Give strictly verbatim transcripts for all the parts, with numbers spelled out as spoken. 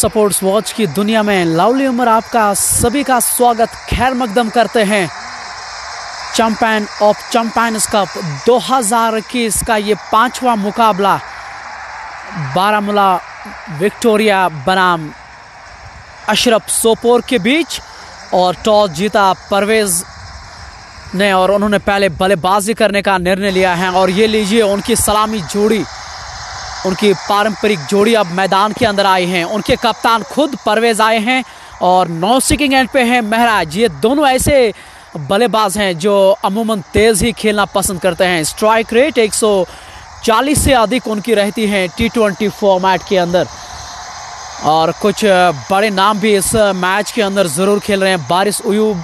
Sports watch की दुनिया में लवली उमर आपका सभी का स्वागत खैर मकदम करते हैं। चैंपियन ऑफ चैंपियंस कप दो हज़ार इक्कीस का ये पांचवा मुकाबला बारामूला विक्टोरिया बनाम अशरफ सोपोर के बीच, और टॉस जीता परवेज ने और उन्होंने पहले बल्लेबाजी करने का निर्णय लिया है। और ये लीजिए उनकी सलामी जोड़ी, उनकी पारंपरिक जोड़ी अब मैदान के अंदर आई हैं। उनके कप्तान खुद परवेज आए हैं और नौ सिकिंग एंड पे हैं महराज। ये दोनों ऐसे बल्लेबाज हैं जो अमूमन तेज़ ही खेलना पसंद करते हैं। स्ट्राइक रेट एक सौ चालीस से अधिक उनकी रहती है टी ट्वेंटी फॉर्मेट के अंदर, और कुछ बड़े नाम भी इस मैच के अंदर ज़रूर खेल रहे हैं। बारिश उयूब,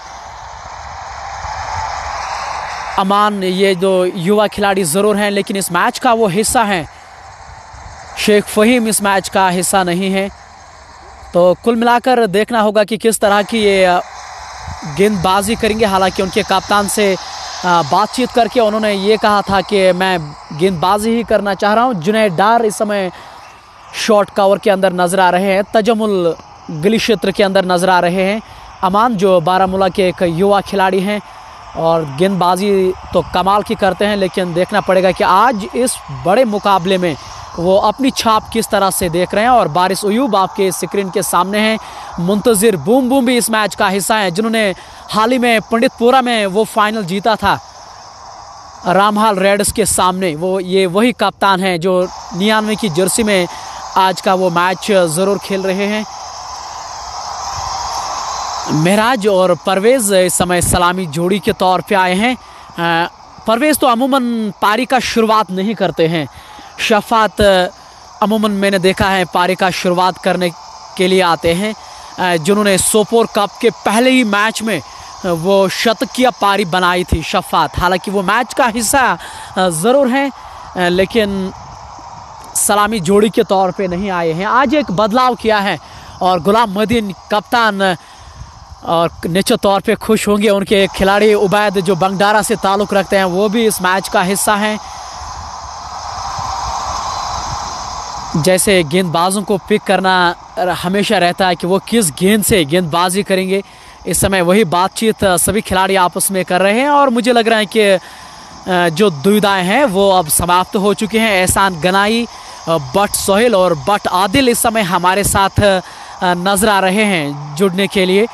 अमान, ये जो युवा खिलाड़ी ज़रूर हैं, लेकिन इस मैच का वो हिस्सा हैं। शेख फ़हीम इस मैच का हिस्सा नहीं है। तो कुल मिलाकर देखना होगा कि किस तरह की ये गेंदबाजी करेंगे। हालांकि उनके कप्तान से बातचीत करके उन्होंने ये कहा था कि मैं गेंदबाजी ही करना चाह रहा हूँ। जुनैद डार इस समय शॉर्ट कवर के अंदर नज़र आ रहे हैं, तजमुल गली क्षेत्र के अंदर नज़र आ रहे हैं। अमान जो बारामूला के एक युवा खिलाड़ी हैं और गेंदबाजी तो कमाल की करते हैं, लेकिन देखना पड़ेगा कि आज इस बड़े मुकाबले में वो अपनी छाप किस तरह से देख रहे हैं। और बारिश उयूब आपके स्क्रीन के सामने हैं। मुंतज़िर बूम बूम भी इस मैच का हिस्सा है, जिन्होंने हाल ही में पंडितपुरा में वो फाइनल जीता था रामहाल रेड्स के सामने। वो ये वही कप्तान हैं जो निन्यानवे की जर्सी में आज का वो मैच ज़रूर खेल रहे हैं। महराज और परवेज़ इस समय सलामी जोड़ी के तौर पे आए हैं। परवेज़ तो अमूमन पारी का शुरुआत नहीं करते हैं। शफात अमूमन मैंने देखा है पारी का शुरुआत करने के लिए आते हैं, जिन्होंने सोपोर कप के पहले ही मैच में वो शतकीय पारी बनाई थी शफात। हालांकि वो मैच का हिस्सा ज़रूर हैं, लेकिन सलामी जोड़ी के तौर पे नहीं आए हैं। आज एक बदलाव किया है और गुलाम मदीन कप्तान और निश्चित तौर पे खुश होंगे। उनके एक खिलाड़ी उबैद जो बंगडारा से ताल्लुक़ रखते हैं वो भी इस मैच का हिस्सा हैं। जैसे गेंदबाजों को पिक करना हमेशा रहता है कि वो किस गेंद से गेंदबाजी करेंगे, इस समय वही बातचीत सभी खिलाड़ी आपस में कर रहे हैं। और मुझे लग रहा है कि जो दुविधाएं हैं वो अब समाप्त हो चुकी हैं। एहसान गनाई, बट सोहेल और बट आदिल इस समय हमारे साथ नजर आ रहे हैं जुड़ने के लिए।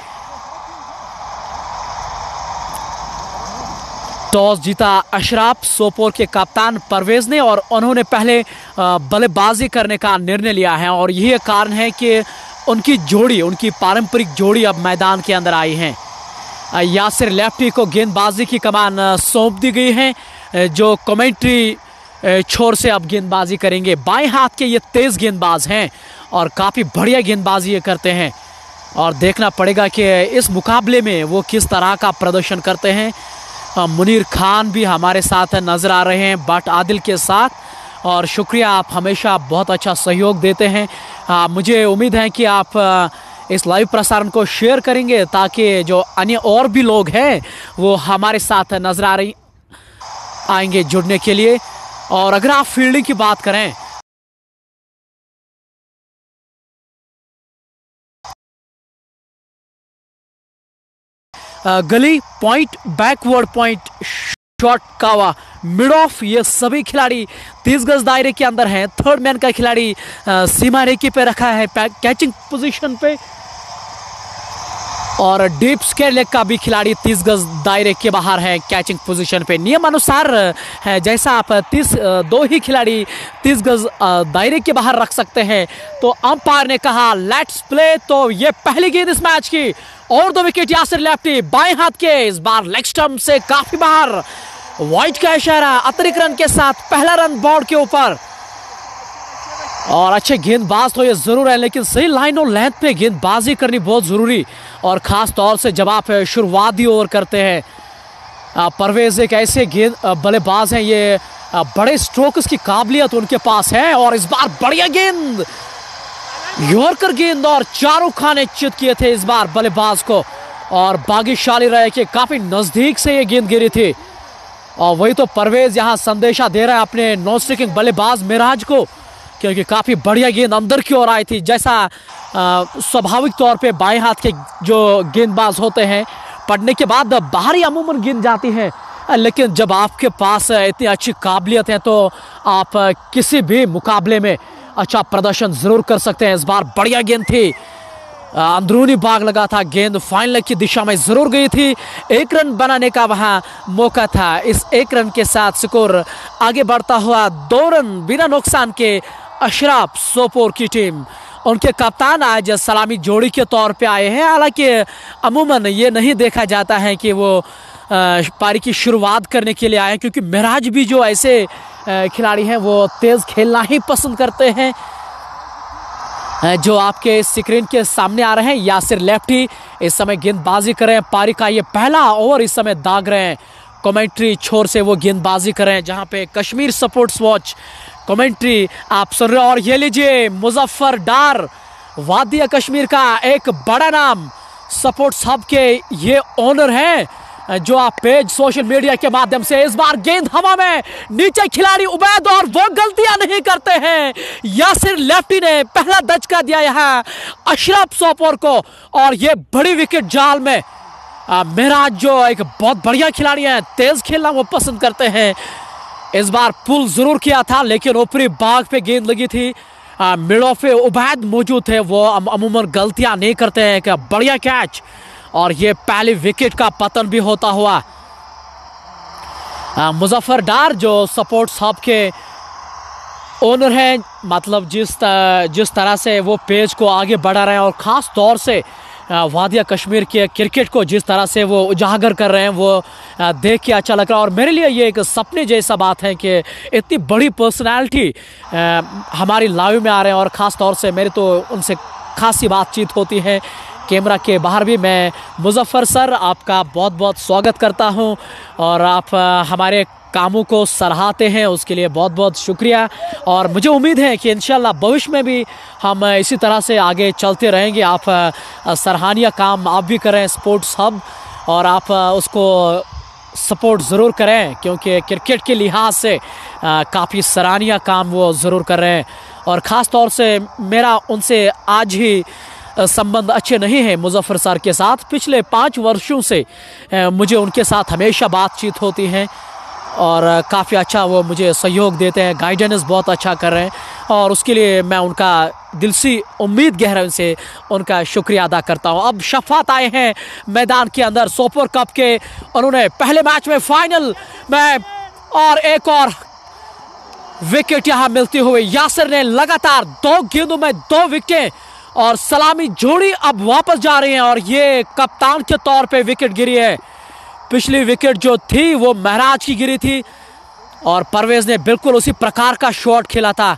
टॉस जीता अशरफ सोपोर के कप्तान परवेज ने और उन्होंने पहले बल्लेबाजी करने का निर्णय लिया है। और यही कारण है कि उनकी जोड़ी, उनकी पारंपरिक जोड़ी अब मैदान के अंदर आई है। यासिर लेफ्टी को गेंदबाजी की कमान सौंप दी गई है, जो कमेंट्री छोर से अब गेंदबाजी करेंगे। बाएं हाथ के ये तेज़ गेंदबाज हैं और काफ़ी बढ़िया गेंदबाजी ये करते हैं। और देखना पड़ेगा कि इस मुकाबले में वो किस तरह का प्रदर्शन करते हैं। मुनीर खान भी हमारे साथ नज़र आ रहे हैं बट आदिल के साथ, और शुक्रिया, आप हमेशा बहुत अच्छा सहयोग देते हैं। आ, मुझे उम्मीद है कि आप आ, इस लाइव प्रसारण को शेयर करेंगे ताकि जो अन्य और भी लोग हैं वो हमारे साथ नज़र आ रही आएंगे जुड़ने के लिए। और अगर आप फील्डिंग की बात करें gully point, backward point, short cover, mid off, ये सभी खिलाड़ी तीस गज दायरे के अंदर हैं। थर्ड मैन का खिलाड़ी सीमा रेखी पे रखा है कैचिंग पोजीशन पे, और डीप स्क्वायर लेग का भी खिलाड़ी तीस गज दायरे के बाहर है कैचिंग पोजीशन पे। नियम अनुसार है जैसा आप तीस दो ही खिलाड़ी तीस गज दायरे के बाहर रख सकते हैं। तो अंपायर ने कहा लेट्स प्ले। तो ये पहली गेंद इस मैच की और दो विकेट यासिर लेफ्टी बाएं हाथ के, इस बार लेग स्टंप से काफी बाहर। वाइट का इशारा, अतिरिक्त रन के साथ पहला रन बोर्ड के ऊपर। और अच्छे गेंदबाज तो ये जरूर है, लेकिन सही लाइन और लेंथ पे गेंदबाजी करनी बहुत जरूरी, और खास तौर से जब आप शुरुआती ओवर करते हैं। परवेज एक ऐसे गेंद बल्लेबाज हैं, ये बड़े स्ट्रोक्स की काबिलियत उनके पास है। और इस बार बढ़िया गेंद, यॉर्कर गेंद, और चारों खाने चित किए थे इस बार बल्लेबाज को, और भाग्यशाली रहे कि काफी नजदीक से ये गेंद गिरी थी। और वही तो परवेज यहाँ संदेशा दे रहा है अपने नॉन स्ट्राइकिंग बल्लेबाज महराज को क्योंकि काफ़ी बढ़िया गेंद अंदर की ओर आई थी। जैसा स्वाभाविक तौर पे बाएं हाथ के जो गेंदबाज होते हैं पढ़ने के बाद बाहर ही अमूमन गेंद जाती है, लेकिन जब आपके पास इतनी अच्छी काबिलियत है तो आप किसी भी मुकाबले में अच्छा प्रदर्शन ज़रूर कर सकते हैं। इस बार बढ़िया गेंद थी, अंदरूनी भाग लगा था, गेंद फाइनल की दिशा में ज़रूर गई थी। एक रन बनाने का वहाँ मौका था। इस एक रन के साथ स्कोर आगे बढ़ता हुआ दो रन बिना नुकसान के अशराफ सोपोर की टीम। उनके कप्तान आज सलामी जोड़ी के तौर पे आए हैं। हालांकि अमूमन ये नहीं देखा जाता है कि वो पारी की शुरुआत करने के लिए आए, क्योंकि महराज भी जो ऐसे खिलाड़ी हैं वो तेज़ खेलना ही पसंद करते हैं। जो आपके स्क्रीन के सामने आ रहे हैं यासिर लेफ्टी इस समय गेंदबाजी कर रहे हैं। पारी का ये पहला ओवर इस समय दाग रहे हैं। कमेंट्री छोर से वो गेंदबाजी कर रहे हैं, जहां पे कश्मीर स्पोर्ट्स वॉच कमेंट्री आप सुन रहे हो। और ये लीजिए मुजफ्फर डार, वादिया कश्मीर का एक बड़ा नाम, स्पोर्ट्स हब के ये ओनर हैं, जो आप पेज सोशल मीडिया के माध्यम से। इस बार गेंद हवा में, नीचे खिलाड़ी उबैद और वो गलतियां नहीं करते हैं। यासिर लेफ्टी ने पहला दचका दिया यहाँ अशरफ सोपोर को, और ये बड़ी विकेट जाल में महराज जो एक बहुत बढ़िया खिलाड़ी हैं, तेज खेलना वो पसंद करते हैं। इस बार पुल जरूर किया था, लेकिन ऊपरी बाग पे गेंद लगी थी। मिड ऑफ पे उबैद मौजूद थे, वो अमूमन गलतियां नहीं करते हैं। क्या बढ़िया कैच, और ये पहली विकेट का पतन भी होता हुआ। मुजफ्फर डार जो स्पोर्ट्स हब के ओनर हैं, मतलब जिस जिस तरह से वो पेज को आगे बढ़ा रहे हैं और ख़ास तौर से वादिया कश्मीर के क्रिकेट को जिस तरह से वो उजागर कर रहे हैं, वो देख के अच्छा लग रहा है। और मेरे लिए ये एक सपने जैसा बात है कि इतनी बड़ी पर्सनैलिटी हमारी लाइव में आ रहे हैं, और ख़ास तौर से मेरी तो उनसे खासी बातचीत होती है कैमरा के बाहर भी। मैं मुजफ्फर सर आपका बहुत बहुत स्वागत करता हूं, और आप हमारे कामों को सराहते हैं, उसके लिए बहुत बहुत शुक्रिया। और मुझे उम्मीद है कि इंशाल्लाह भविष्य में भी हम इसी तरह से आगे चलते रहेंगे। आप सराहनीय काम आप भी करें स्पोर्ट्स हब, और आप उसको सपोर्ट ज़रूर करें, क्योंकि क्रिकेट के लिहाज से काफ़ी सराहनीय काम वो ज़रूर कर रहे हैं। और ख़ास तौर से मेरा उनसे आज ही संबंध अच्छे नहीं हैं मुजफ्फर सर के साथ, पिछले पाँच वर्षों से मुझे उनके साथ हमेशा बातचीत होती है, और काफ़ी अच्छा वो मुझे सहयोग देते हैं, गाइडेंस बहुत अच्छा कर रहे हैं, और उसके लिए मैं उनका दिल से उम्मीद गहराई से उनका शुक्रिया अदा करता हूं। अब शफात आए हैं मैदान के अंदर सोपोर कप के, उन्होंने पहले मैच में फाइनल में, और एक और विकेट यहां मिलती हुई। यासिर ने लगातार दो गेंदों में दो विकेटें, और सलामी जोड़ी अब वापस जा रही है, और ये कप्तान के तौर पे विकेट गिरी है। पिछली विकेट जो थी वो महराज की गिरी थी, और परवेज ने बिल्कुल उसी प्रकार का शॉट खेला था,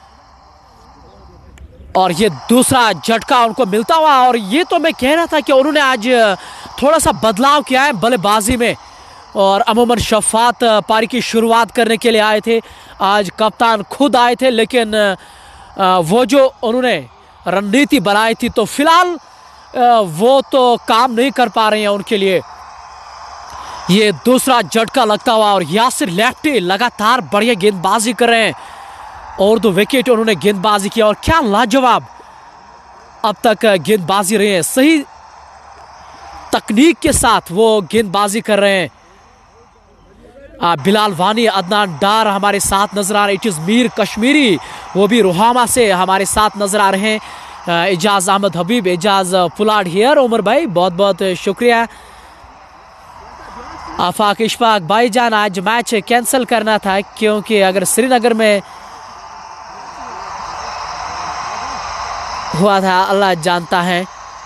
और ये दूसरा झटका उनको मिलता हुआ। और ये तो मैं कह रहा था कि उन्होंने आज थोड़ा सा बदलाव किया है बल्लेबाजी में, और अमूमन शफात पारी की शुरुआत करने के लिए आए थे, आज कप्तान खुद आए थे, लेकिन वो जो उन्होंने रणनीति बनाई थी तो फिलहाल वो तो काम नहीं कर पा रहे हैं उनके लिए। ये दूसरा झटका लगता हुआ, और यासिर लेफ्टी लगातार बढ़िया गेंदबाजी कर रहे हैं, और दो विकेट उन्होंने गेंदबाजी किया, और क्या लाजवाब अब तक गेंदबाजी रही है। सही तकनीक के साथ वो गेंदबाजी कर रहे हैं। बिलाल वानी, अदनान डार हमारे साथ नजर आ रहे हैं। इट इज़ मीर कश्मीरी, वो भी रोहामा से हमारे साथ नजर आ रहे हैं। एजाज अहमद हबीब, एजाज पुलाड हियर, उमर भाई बहुत बहुत शुक्रिया। आफाक इशफाक भाईजान, आज मैच कैंसिल करना था, क्योंकि अगर श्रीनगर में हुआ था अल्लाह जानता है।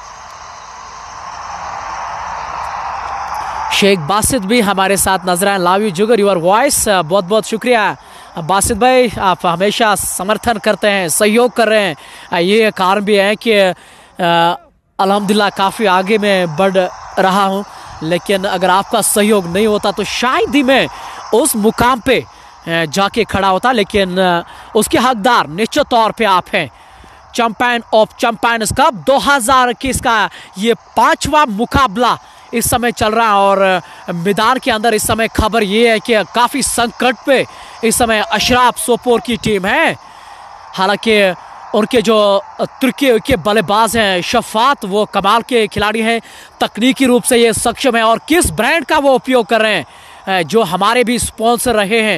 शेख बासित भी हमारे साथ नजर आए। लव यू जुगर योर वॉइस, बहुत बहुत शुक्रिया बासित भाई, आप हमेशा समर्थन करते हैं, सहयोग कर रहे हैं। ये कारण भी है कि अल्हम्दुलिल्लाह काफ़ी आगे मैं बढ़ रहा हूँ, लेकिन अगर आपका सहयोग नहीं होता तो शायद ही मैं उस मुकाम पे जाके खड़ा होता। लेकिन उसके हकदार निश्चित तौर पे आप हैं। चैंपियन ऑफ चैंपियंस कप दो हज़ार इक्कीस का ये पांचवा मुकाबला इस समय चल रहा है, और मैदान के अंदर इस समय खबर ये है कि काफ़ी संकट पे इस समय अशराफ सोपोर की टीम है। हालांकि उनके जो तुर्की के बल्लेबाज हैं शफात, वो कमाल के खिलाड़ी हैं, तकनीकी रूप से ये सक्षम है और किस ब्रांड का वो उपयोग कर रहे हैं जो हमारे भी स्पॉन्सर रहे हैं।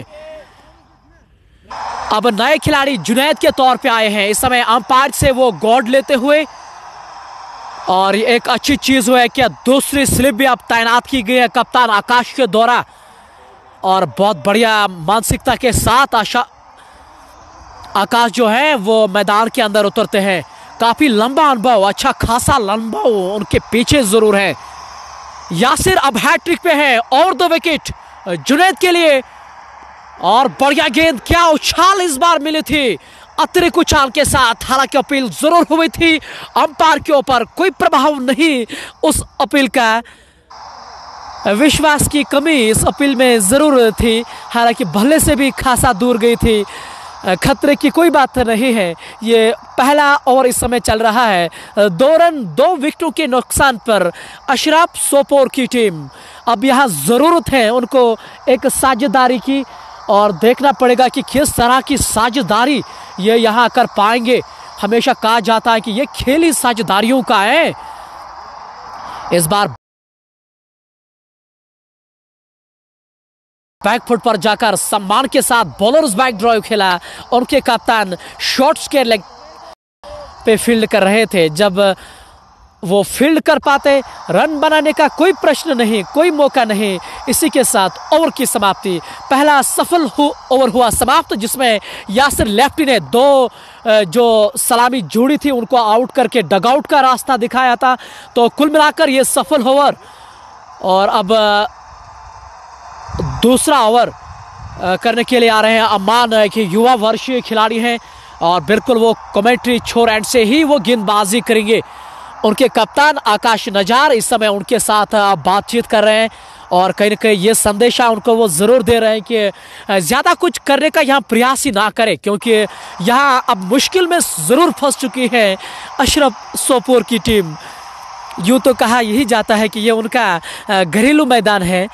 अब नए खिलाड़ी जुनैद के तौर पे आए हैं, इस समय अंपायर से वो गॉड लेते हुए, और एक अच्छी चीज है कि दूसरी स्लिप भी अब तैनात की गई है कप्तान आकाश के द्वारा, और बहुत बढ़िया मानसिकता के साथ आशा आकाश जो है वो मैदान के अंदर उतरते हैं। काफी लंबा अनुभव, अच्छा खासा अनुभव उनके पीछे जरूर है। यासिर अब हैट्रिक पे है और दो विकेट जुनैद के लिए, और बढ़िया गेंद, क्या उछाल इस बार मिली थी अतिरिक्त उछाल के साथ। हालांकि अपील जरूर हुई थी, अंपायर के ऊपर कोई प्रभाव नहीं उस अपील का, विश्वास की कमी इस अपील में जरूर थी, हालांकि भले से भी खासा दूर गई थी, खतरे की कोई बात नहीं है। ये पहला ओवर इस समय चल रहा है, दो रन दो विकेटों के नुकसान पर अशरफ सोपोर की टीम। अब यहाँ ज़रूरत है उनको एक साझेदारी की, और देखना पड़ेगा कि किस तरह की साझेदारी ये यहाँ कर पाएंगे। हमेशा कहा जाता है कि ये खेल ही साझेदारियों का है। इस बार बैकफुट पर जाकर सम्मान के साथ बॉलर्स बैक ड्राइव खेला, उनके कप्तान शॉट्स के लेग पे फील्ड कर रहे थे। जब वो फील्ड कर पाते, रन बनाने का कोई प्रश्न नहीं, कोई मौका नहीं। इसी के साथ ओवर की समाप्ति, पहला सफल हु, ओवर हुआ समाप्त, जिसमें यासिर लेफ्टी ने दो जो सलामी जोड़ी थी उनको आउट करके डगआउट का रास्ता दिखाया था। तो कुल मिलाकर ये सफल ओवर, और अब दूसरा ओवर करने के लिए आ रहे हैं अमान, कि युवा वर्षीय खिलाड़ी हैं और बिल्कुल वो कमेंट्री छोर एंड से ही वो गेंदबाजी करेंगे। उनके कप्तान आकाश नजार इस समय उनके साथ बातचीत कर रहे हैं, और कहीं ना कहीं ये संदेशा उनको वो ज़रूर दे रहे हैं कि ज़्यादा कुछ करने का यहाँ प्रयास ही ना करें, क्योंकि यहाँ अब मुश्किल में ज़रूर फंस चुकी है अशरफ सोपोर की टीम। यूँ तो कहा यही जाता है कि ये उनका घरेलू मैदान है,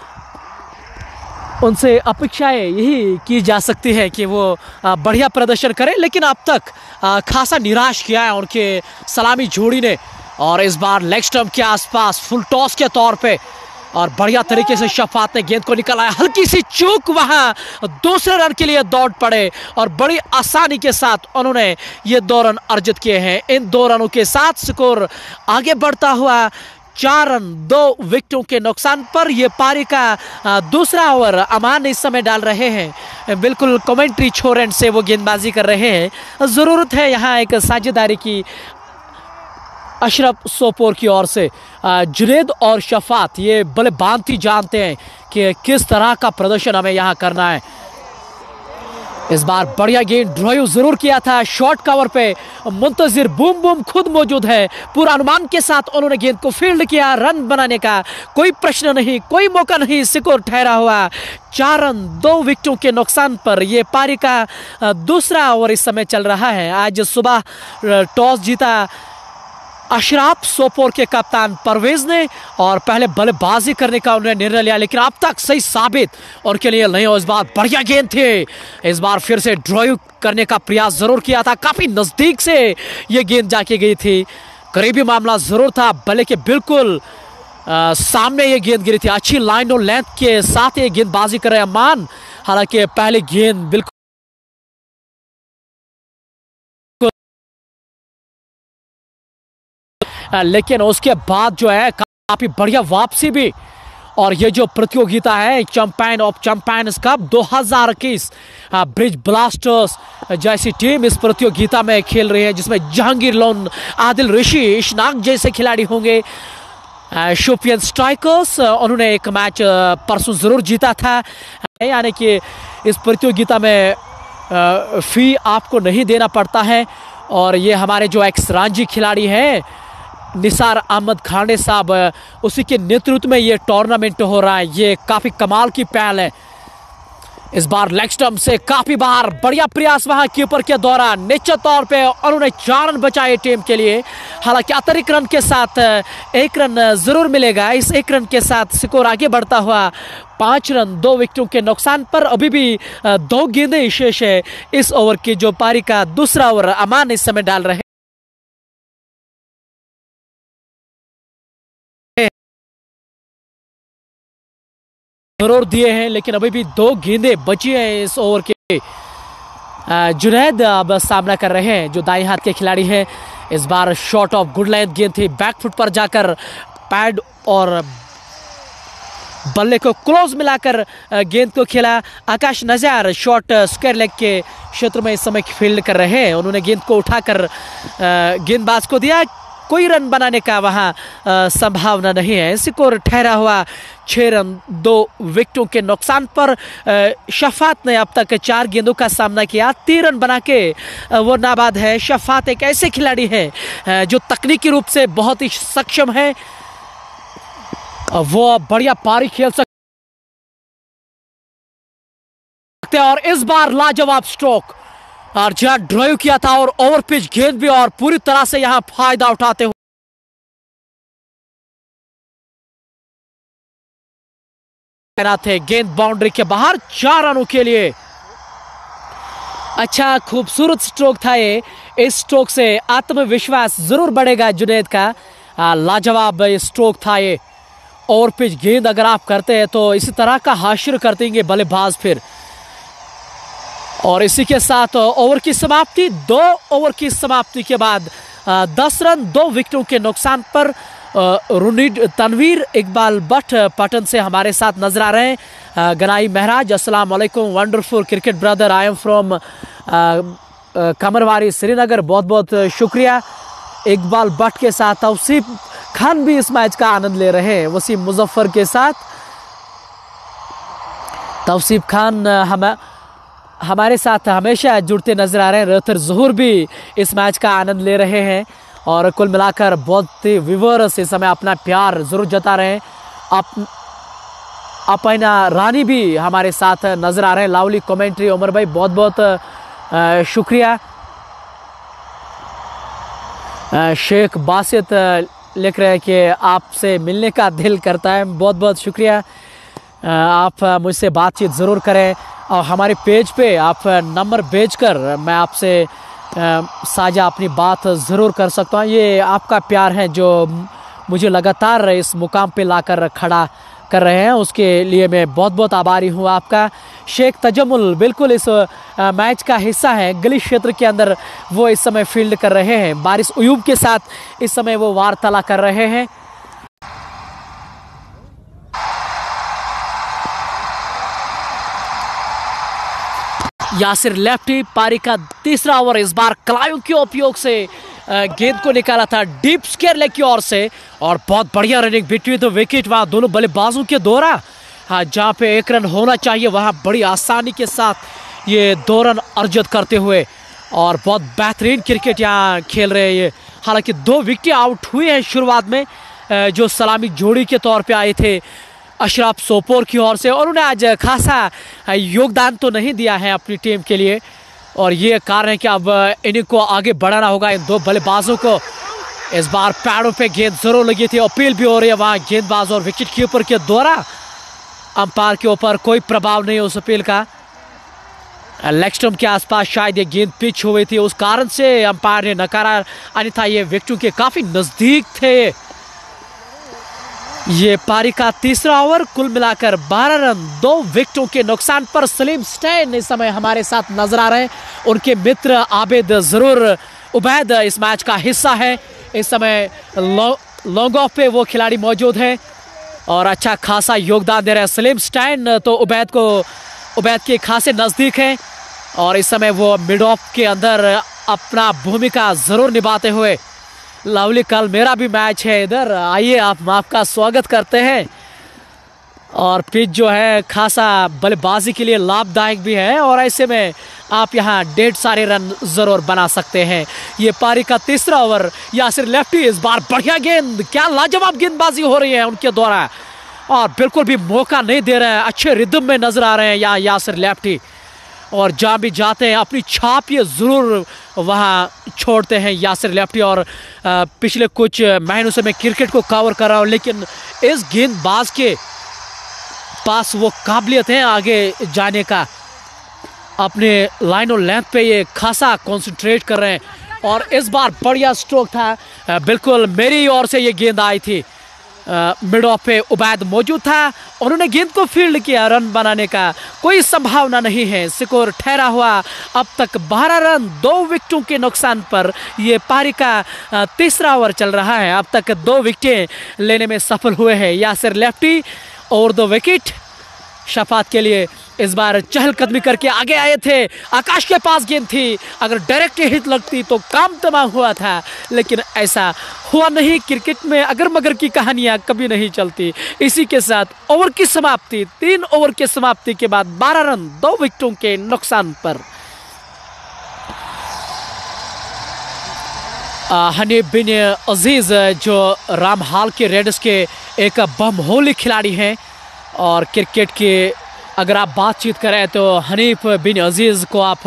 उनसे अपेक्षाएं यही की जा सकती है कि वो बढ़िया प्रदर्शन करें, लेकिन अब तक खासा निराश किया है उनके सलामी जोड़ी ने। और इस बार लेग स्टंप के आसपास फुल टॉस के तौर पे, और बढ़िया तरीके से शफात ने गेंद को निकाला, हल्की सी चूक वहां दूसरे रन के लिए दौड़ पड़े, और बड़ी आसानी के साथ उन्होंने ये दो रन अर्जित किए हैं। इन दो रनों के साथ स्कोर आगे बढ़ता हुआ चार रन दो विकेटों के नुकसान पर। ये पारी का दूसरा ओवर अमान इस समय डाल रहे हैं, बिल्कुल कमेंट्री छोर एंड से वो गेंदबाजी कर रहे हैं। ज़रूरत है यहाँ एक साझेदारी की अशरफ सोपोर की ओर से। जुनैद और शफात ये बड़े बांती जानते हैं कि किस तरह का प्रदर्शन हमें यहाँ करना है। इस बार बढ़िया गेंद ड्राइव जरूर किया था शॉर्ट कवर पे, मुंतजिर बूम बूम खुद मौजूद है, पूरा अनुमान के साथ उन्होंने गेंद को फील्ड किया। रन बनाने का कोई प्रश्न नहीं, कोई मौका नहीं, स्कोर ठहरा हुआ चार रन दो विकेटों के नुकसान पर। यह पारी का दूसरा ओवर इस समय चल रहा है। आज सुबह टॉस जीता अशरफ सोपोर के कप्तान परवेज ने, और पहले बल्लेबाजी करने का उन्होंने निर्णय लिया, लेकिन अब तक सही साबित उनके लिए नहीं हो। इस बार बढ़िया गेंद थी, इस बार फिर से ड्राइव करने का प्रयास जरूर किया था, काफी नजदीक से ये गेंद जाके गई थी, करीबी मामला जरूर था, भले के बिल्कुल आ, सामने ये गेंद गिरी थी। अच्छी लाइन और लेंथ के साथ ये गेंदबाजी कर रहे हैं अमान, हालांकि पहले गेंद बिल्कुल लेकिन उसके बाद जो है काफी बढ़िया वापसी भी। और ये जो प्रतियोगिता है चैंपियन ऑफ चैंपियंस कप दो हज़ार इक्कीस, ब्रिज ब्लास्टर्स जैसी टीम इस प्रतियोगिता में खेल रही है, जिसमें जहांगीर लोन, आदिल ऋषि, इशनाक जैसे खिलाड़ी होंगे। शोपियन स्ट्राइकर्स उन्होंने एक मैच परसों जरूर जीता था, यानी कि इस प्रतियोगिता में फी आपको नहीं देना पड़ता है। और ये हमारे जो एक्स रांझी खिलाड़ी हैं निसार अहमद खांडे साहब, उसी के नेतृत्व में ये टूर्नामेंट हो रहा है। ये काफ़ी कमाल की पहल है। इस बार लेग स्टंप से काफी बार बढ़िया प्रयास वहां कीपर के द्वारा निश्चित तौर पे उन्होंने चार रन बचाए टीम के लिए। हालांकि अतिरिक्त रन के साथ एक रन जरूर मिलेगा। इस एक रन के साथ स्कोर आगे बढ़ता हुआ पांच रन दो विकेटों के नुकसान पर। अभी भी दो गेंदें शेष है इस ओवर की, जो पारी का दूसरा ओवर अमान इस समय डाल रहे जरूर दिए हैं, लेकिन अभी भी दो गेंदें बची हैं इस ओवर के। जुनैद अब सामना कर रहे हैं जो दाएं हाथ के खिलाड़ी हैं। इस बार शॉट ऑफ गुड लेंथ गेंद थी, बैकफुट पर जाकर पैड और बल्ले को क्लोज मिलाकर गेंद को खेला। Akash Nazar shot square leg के क्षेत्र में इस समय फील्ड कर रहे हैं। उन्होंने गेंद को उठाकर गेंदबाज को दिया। कोई रन बनाने का वहां संभावना नहीं है। स्कोर ठहरा हुआ छह रन दो विकेटों के नुकसान पर। शफात ने अब तक चार गेंदों का सामना किया, तीन रन बना के वो नाबाद है। शफात एक ऐसे खिलाड़ी है जो तकनीकी रूप से बहुत ही सक्षम है, वो बढ़िया पारी खेल सकते हैं। और इस बार लाजवाब स्ट्रोक और जहां ड्राइव किया था और ओवर पिच गेंद भी, और पूरी तरह से यहां फायदा उठाते हुए थे। गेंद बाउंड्री के बाहर चार रनों के लिए। अच्छा खूबसूरत स्ट्रोक था ये। इस स्ट्रोक से आत्मविश्वास जरूर बढ़ेगा जुनैद का। लाजवाब स्ट्रोक था ये। ओवर पिच गेंद अगर आप करते हैं तो इसी तरह का हाशिर करते हैं बल्लेबाज फिर। और इसी के साथ ओवर की समाप्ति। दो ओवर की समाप्ति के बाद दस रन दो विकेटों के नुकसान पर रुनीड तनवीर इकबाल भट्ट पटन से हमारे साथ नजर आ रहे हैं। गनाई महराज अस्सलाम वालेकुम, wonderful cricket brother, I am from Kamarwari Srinagar, बहुत बहुत शुक्रिया। इकबाल भट्ट के साथ तौसीफ खान भी इस मैच का आनंद ले रहे हैं, वसीम मुजफ्फर के साथ। तौसीफ खान हम हमारे साथ हमेशा जुड़ते नजर आ रहे हैं। रतर जहूर भी इस मैच का आनंद ले रहे हैं। और कुल मिलाकर बहुत ही व्यूअर्स इस समय अपना प्यार जरूर जता रहे हैं। अप अपना रानी भी हमारे साथ नजर आ रहे हैं। लावली कमेंट्री उमर भाई, बहुत बहुत शुक्रिया। शेख बासित लिख रहे हैं कि आपसे मिलने का दिल करता है, बहुत बहुत शुक्रिया। आप मुझसे बातचीत ज़रूर करें और हमारे पेज पे आप नंबर भेजकर मैं आपसे साझा अपनी बात ज़रूर कर सकता हूँ। ये आपका प्यार है जो मुझे लगातार इस मुकाम पे लाकर खड़ा कर रहे हैं, उसके लिए मैं बहुत बहुत आभारी हूँ आपका। शेख तजमुल बिल्कुल इस मैच का हिस्सा है। गली क्षेत्र के अंदर वो इस समय फील्ड कर रहे हैं। बारिश उयूब के साथ इस समय वो वार्तालाप कर रहे हैं। यासिर लेफ्टी, पारी का तीसरा ओवर। इस बार कलायों के उपयोग से गेंद को निकाला था डीप स्क्वायर लेग की ओर से, और बहुत बढ़िया रनिंग बिटवीन द विकेट वहां दोनों बल्लेबाजों के द्वारा। हाँ, जहां पे एक रन होना चाहिए वहां बड़ी आसानी के साथ ये दो रन अर्जित करते हुए, और बहुत बेहतरीन क्रिकेट यहाँ खेल रहे हैं ये। हालांकि दो विकेट आउट हुए हैं शुरुआत में, जो सलामी जोड़ी के तौर पे आए थे अशरफ सोपोर की ओर से, और उन्हें आज खासा योगदान तो नहीं दिया है अपनी टीम के लिए, और ये कारण है कि अब इन्हीं को आगे बढ़ाना होगा इन दो बल्लेबाजों को। इस बार पैरों पे गेंद जरूर लगी थी, अपील भी हो रही है वहाँ गेंदबाज और विकेट कीपर के द्वारा। अंपायर के ऊपर कोई प्रभाव नहीं उस अपील का। लेग स्टंप के आसपास शायद ये गेंद पिच हुई थी, उस कारण से अंपायर ने नकारा, अन्यथा ये विकेटों के काफी नजदीक थे। ये पारी का तीसरा ओवर। कुल मिलाकर बारह रन दो विकेटों के नुकसान पर। सलीम स्टैन इस समय हमारे साथ नजर आ रहे हैं। उनके मित्र आबिद जरूर उबैद इस मैच का हिस्सा है। इस समय लॉन्ग ऑफ पे वो खिलाड़ी मौजूद है और अच्छा खासा योगदान दे रहे हैं। सलीम स्टैन तो उबैद को उबैद के खासे नजदीक है, और इस समय वो मिड ऑफ के अंदर अपना भूमिका जरूर निभाते हुए। लवली, कल मेरा भी मैच है इधर, आइए आप आपका स्वागत करते हैं। और पिच जो है खासा बल्लेबाजी के लिए लाभदायक भी है, और ऐसे में आप यहाँ डेढ़ सारे रन जरूर बना सकते हैं। ये पारी का तीसरा ओवर। यासिर लेफ्टी, इस बार बढ़िया गेंद, क्या लाजवाब गेंदबाजी हो रही है उनके द्वारा, और बिल्कुल भी मौका नहीं दे रहे हैं। अच्छे रिदम में नजर आ रहे हैं यहाँ यासिर लेफ्टी, और जहाँ भी जाते हैं अपनी छाप ये ज़रूर वहाँ छोड़ते हैं यासिर लेफ्टी। और पिछले कुछ महीनों से मैं क्रिकेट को कवर कर रहा हूँ, लेकिन इस गेंदबाज के पास वो काबिलियत है आगे जाने का। अपने लाइन और लेंथ पे ये खासा कंसंट्रेट कर रहे हैं, और इस बार बढ़िया स्ट्रोक था। बिल्कुल मेरी ओर से ये गेंद आई थी, मिड ऑफ पे उबैद मौजूद था, उन्होंने गेंद को फील्ड किया। रन बनाने का कोई संभावना नहीं है। स्कोर ठहरा हुआ अब तक बारह रन, दो विकेटों के नुकसान पर। ये पारी का तीसरा ओवर चल रहा है, अब तक दो विकेटें लेने में सफल हुए हैं यासिर लेफ्टी और दो विकेट शफात के लिए। इस बार चहलकदमी करके आगे आए थे, आकाश के पास गेंद थी, अगर डायरेक्ट हिट लगती तो काम तमाम हुआ था, लेकिन ऐसा हुआ नहीं। क्रिकेट में अगर मगर की कहानियां कभी नहीं चलती। इसी के साथ ओवर की समाप्ति, तीन ओवर की समाप्ति के बाद बारह रन, दो विकेटों के नुकसान पर। हनीफ बिन अजीज जो रामहाल के रेडर्स के एक बमहोली खिलाड़ी हैं, और क्रिकेट के अगर आप बातचीत करें तो हनीफ बिन अजीज़ को आप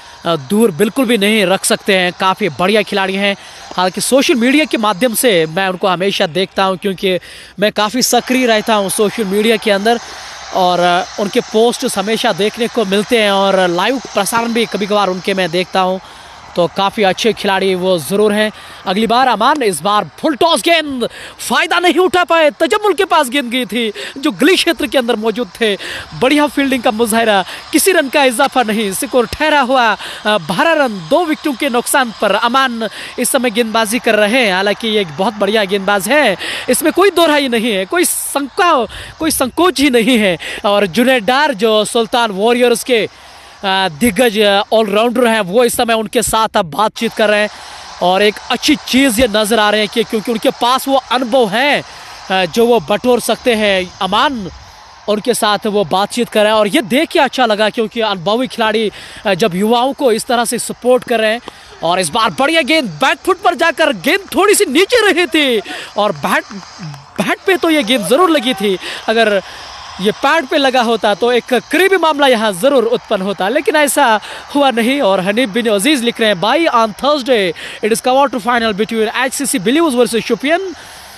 दूर बिल्कुल भी नहीं रख सकते हैं। काफ़ी बढ़िया खिलाड़ी हैं। हालांकि सोशल मीडिया के माध्यम से मैं उनको हमेशा देखता हूं, क्योंकि मैं काफ़ी सक्रिय रहता हूं सोशल मीडिया के अंदर, और उनके पोस्ट हमेशा देखने को मिलते हैं, और लाइव प्रसारण भी कभी कभार उनके मैं देखता हूं। तो काफ़ी अच्छे खिलाड़ी वो ज़रूर हैं। अगली बार अमान, इस बार फुल टॉस गेंद, फ़ायदा नहीं उठा पाए। तजम्मुल के पास गेंद गई थी जो गली क्षेत्र के अंदर मौजूद थे। बढ़िया फील्डिंग का मुजाहिरा, किसी रन का इजाफा नहीं। स्कोर ठहरा हुआ बारह रन, दो विकेटों के नुकसान पर। अमान इस समय गेंदबाजी कर रहे हैं, हालांकि ये एक बहुत बढ़िया गेंदबाज है, इसमें कोई दोहराई नहीं है, कोई शंका कोई संकोच ही नहीं है। और जुनैद डार जो सुल्तान वॉरियर्स के दिग्गज ऑलराउंडर हैं, वो इस समय उनके साथ अब बातचीत कर रहे हैं, और एक अच्छी चीज़ ये नज़र आ रहे हैं कि क्योंकि उनके पास वो अनुभव है जो वो बटोर सकते हैं। अमान उनके साथ वो बातचीत कर रहे हैं, और ये देख के अच्छा लगा, क्योंकि अनुभवी खिलाड़ी जब युवाओं को इस तरह से सपोर्ट कर रहे हैं। और इस बार बढ़िया गेंद, बैक फुट पर जाकर गेंद थोड़ी सी नीचे रही थी, और बैट बैट पे तो ये गेंद ज़रूर लगी थी। अगर ये पैड पे लगा होता तो एक करीबी मामला यहाँ ज़रूर उत्पन्न होता, लेकिन ऐसा हुआ नहीं। और हनीफ बिन अजीज लिख रहे हैं, by on Thursday it is quarter final between HCC believes versus Shopian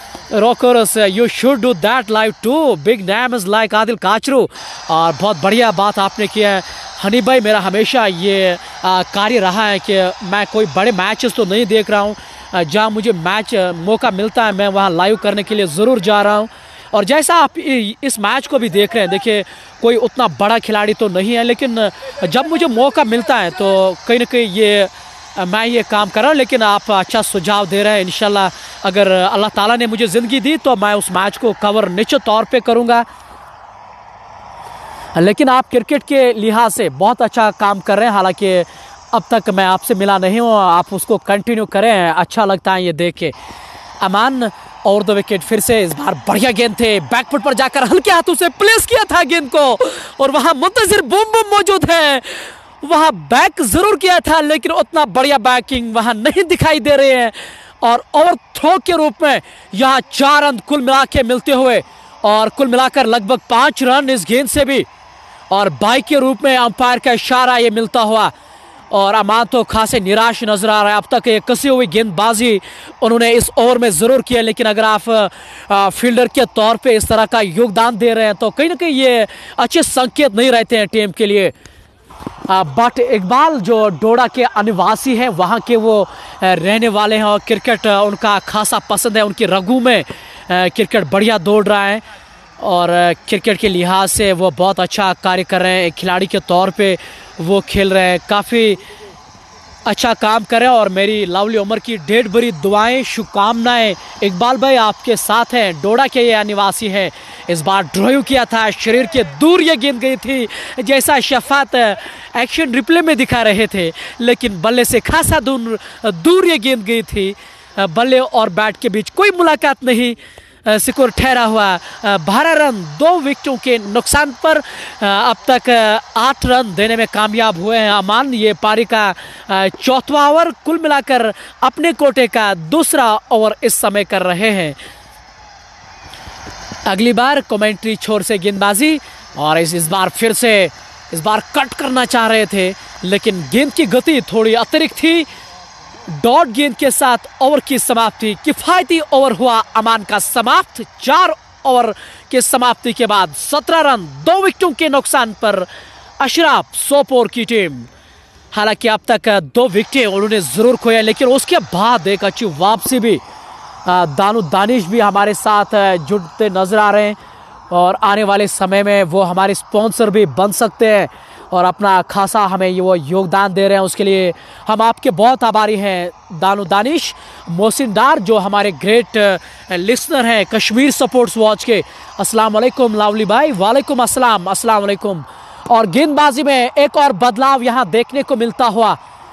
rockers, you should do that live too, big names like Adil Kachru. और बहुत बढ़िया बात आपने किया है हनीफ भाई। मेरा हमेशा ये कार्य रहा है कि मैं कोई बड़े मैचेस तो नहीं देख रहा हूँ, जहाँ मुझे मैच मौका मिलता है मैं वहाँ लाइव करने के लिए ज़रूर जा रहा हूँ। और जैसा आप इस मैच को भी देख रहे हैं, देखिए कोई उतना बड़ा खिलाड़ी तो नहीं है, लेकिन जब मुझे मौका मिलता है तो कहीं ना कहीं ये मैं ये काम कर रहा हूँ। लेकिन आप अच्छा सुझाव दे रहे हैं, इंशाल्लाह अगर अल्लाह ताला ने मुझे ज़िंदगी दी तो मैं उस मैच को कवर निश्चित तौर पे करूँगा। लेकिन आप क्रिकेट के लिहाज से बहुत अच्छा काम कर रहे हैं, हालांकि अब तक मैं आपसे मिला नहीं हूँ, आप उसको कंटिन्यू करें, अच्छा लगता है ये देख के। अमान और दो विकेट फिर से। इस बार बढ़िया गेंद थे, बैकफुट पर जाकर हल्के हाथों से प्लेस किया था गेंद को, और वहां मुंतजिर बूम बूम मौजूद है, वहां बैक जरूर किया था, लेकिन उतना बढ़िया बैकिंग वहां नहीं दिखाई दे रहे हैं। और ओवर थ्रो के रूप में यहाँ चार रन कुल मिला के मिलते हुए, और कुल मिलाकर लगभग पांच रन इस गेंद से भी, और बाई के रूप में अंपायर का इशारा ये मिलता हुआ। और अमान तो खासे निराश नजर आ रहा है। अब तक ये कसी हुई गेंदबाजी उन्होंने इस ओवर में ज़रूर किया, लेकिन अगर आप आ, फील्डर के तौर पे इस तरह का योगदान दे रहे हैं तो कहीं ना कहीं ये अच्छे संकेत नहीं रहते हैं टीम के लिए। बट इकबाल जो डोडा के अनिवासी हैं, वहाँ के वो रहने वाले हैं, और क्रिकेट उनका खासा पसंद है, उनकी रगों में क्रिकेट बढ़िया दौड़ रहा है, और क्रिकेट के लिहाज से वो बहुत अच्छा कार्य कर रहे हैं। एक खिलाड़ी के तौर पे वो खेल रहे हैं, काफ़ी अच्छा काम कर रहे हैं, और मेरी लवली उमर की ढेर भरी दुआएं, शुभकामनाएं इकबाल भाई आपके साथ हैं। डोडा के ये निवासी हैं। इस बार ड्राइव किया था, शरीर के दूर ये गेंद गई थी, जैसा शफात एक्शन रिप्ले में दिखा रहे थे, लेकिन बल्ले से खासा दूर दूर ये गेंद गई थी। बल्ले और बैट के बीच कोई मुलाकात नहीं। स्कोर ठहरा हुआ बारह रन, दो विकेटों के नुकसान पर। अब तक आठ रन देने में कामयाब हुए हैं अमान। ये पारी का चौथा ओवर, कुल मिलाकर अपने कोटे का दूसरा ओवर इस समय कर रहे हैं। अगली बार कमेंट्री छोर से गेंदबाजी और इस इस बार फिर से इस बार कट करना चाह रहे थे, लेकिन गेंद की गति थोड़ी अतिरिक्त थी। डॉट गेंद के साथ ओवर की समाप्ति, किफायती ओवर हुआ अमान का समाप्त। चार ओवर के समाप्ति के बाद सत्रह रन दो विकेटों के नुकसान पर अशराफ सोपोर की टीम। हालांकि अब तक दो विकेटें उन्होंने जरूर खोया, लेकिन उसके बाद एक अच्छी वापसी भी। दानू दानिश भी हमारे साथ जुड़ते नजर आ रहे हैं और आने वाले समय में वो हमारे स्पॉन्सर भी बन सकते हैं और अपना खासा हमें ये वो योगदान दे रहे हैं। उसके लिए हम आपके बहुत आभारी हैं दानू दानिश। मोहसिन डार जो हमारे ग्रेट लिसनर हैं कश्मीर सपोर्ट्स वॉच के, अस्सलाम वालेकुम लावली भाई। वालेकुम अस्सलाम, अस्सलाम वालेकुम। और गेंदबाजी में एक और बदलाव यहां देखने को मिलता हुआ।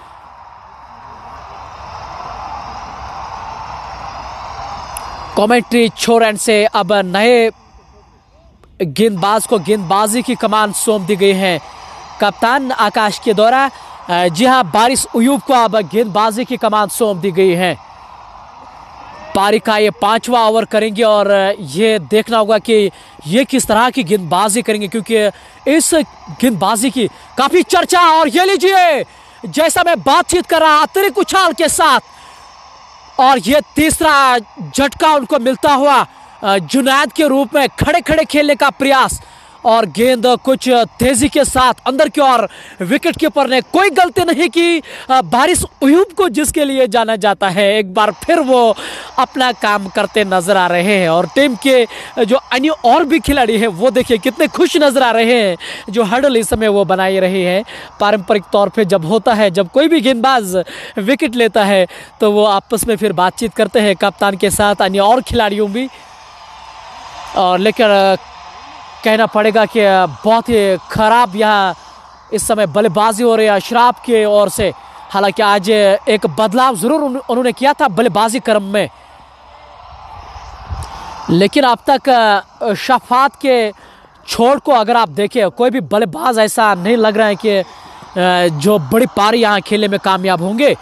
कमेंट्री छोर एंड से अब नए गेंदबाज को गेंदबाजी की कमान सौंप दी गई है कप्तान आकाश के द्वारा। जी हां, बारिश उयूब को अब गेंदबाजी की कमान सौंप दी गई है। पारी का ये पांचवा ओवर करेंगे और ये देखना होगा कि ये किस तरह की गेंदबाजी करेंगे, क्योंकि इस गेंदबाजी की काफी चर्चा। और ये लीजिए, जैसा मैं बातचीत कर रहा अतिरिक्त उछाल के साथ, और ये तीसरा झटका उनको मिलता हुआ जुनैद के रूप में खड़े खड़े खेलने का प्रयास और गेंद कुछ तेजी के साथ अंदर की ओर। विकेट कीपर ने कोई गलती नहीं की। बारिश उयूब को जिसके लिए जाना जाता है, एक बार फिर वो अपना काम करते नजर आ रहे हैं। और टीम के जो अन्य और भी खिलाड़ी हैं वो देखिए कितने खुश नजर आ रहे हैं, जो हडल इस समय वो बनाई रही है। पारंपरिक तौर पे जब होता है, जब कोई भी गेंदबाज विकेट लेता है तो वो आपस में फिर बातचीत करते हैं कप्तान के साथ, अन्य और खिलाड़ियों भी। और लेकिन कहना पड़ेगा कि बहुत ही खराब यहाँ इस समय बल्लेबाजी हो रही है अशराफ की ओर से। हालांकि आज एक बदलाव जरूर उन्होंने किया था बल्लेबाजी क्रम में, लेकिन अब तक शफात के छोड़ को अगर आप देखें, कोई भी बल्लेबाज ऐसा नहीं लग रहा है कि जो बड़ी पारी यहाँ खेलने में कामयाब होंगे।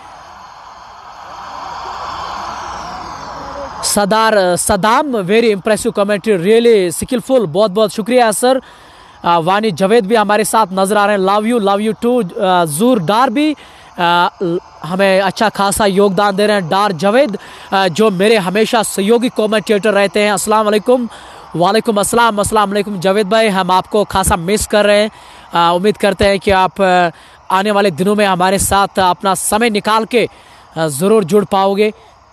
Sadar Saddam, very impressive commentary, really skillful, बहुत बहुत शुक्रिया सर। वानी जावेद भी हमारे साथ नजर आ रहे हैं, love you love you too. जूर डार भी आ, हमें अच्छा खासा योगदान दे रहे हैं। डार जावेद आ, जो मेरे हमेशा सहयोगी कमेंटेटर रहते हैं, अस्सलाम वालेकुम। वालेकुम अस्सलाम, अस्सलाम वालेकुम जावेद भाई। हम आपको खासा मिस कर रहे हैं। उम्मीद करते हैं कि आप आने वाले दिनों में हमारे साथ अपना समय निकाल के ज़रूर जुड़ पाओगे।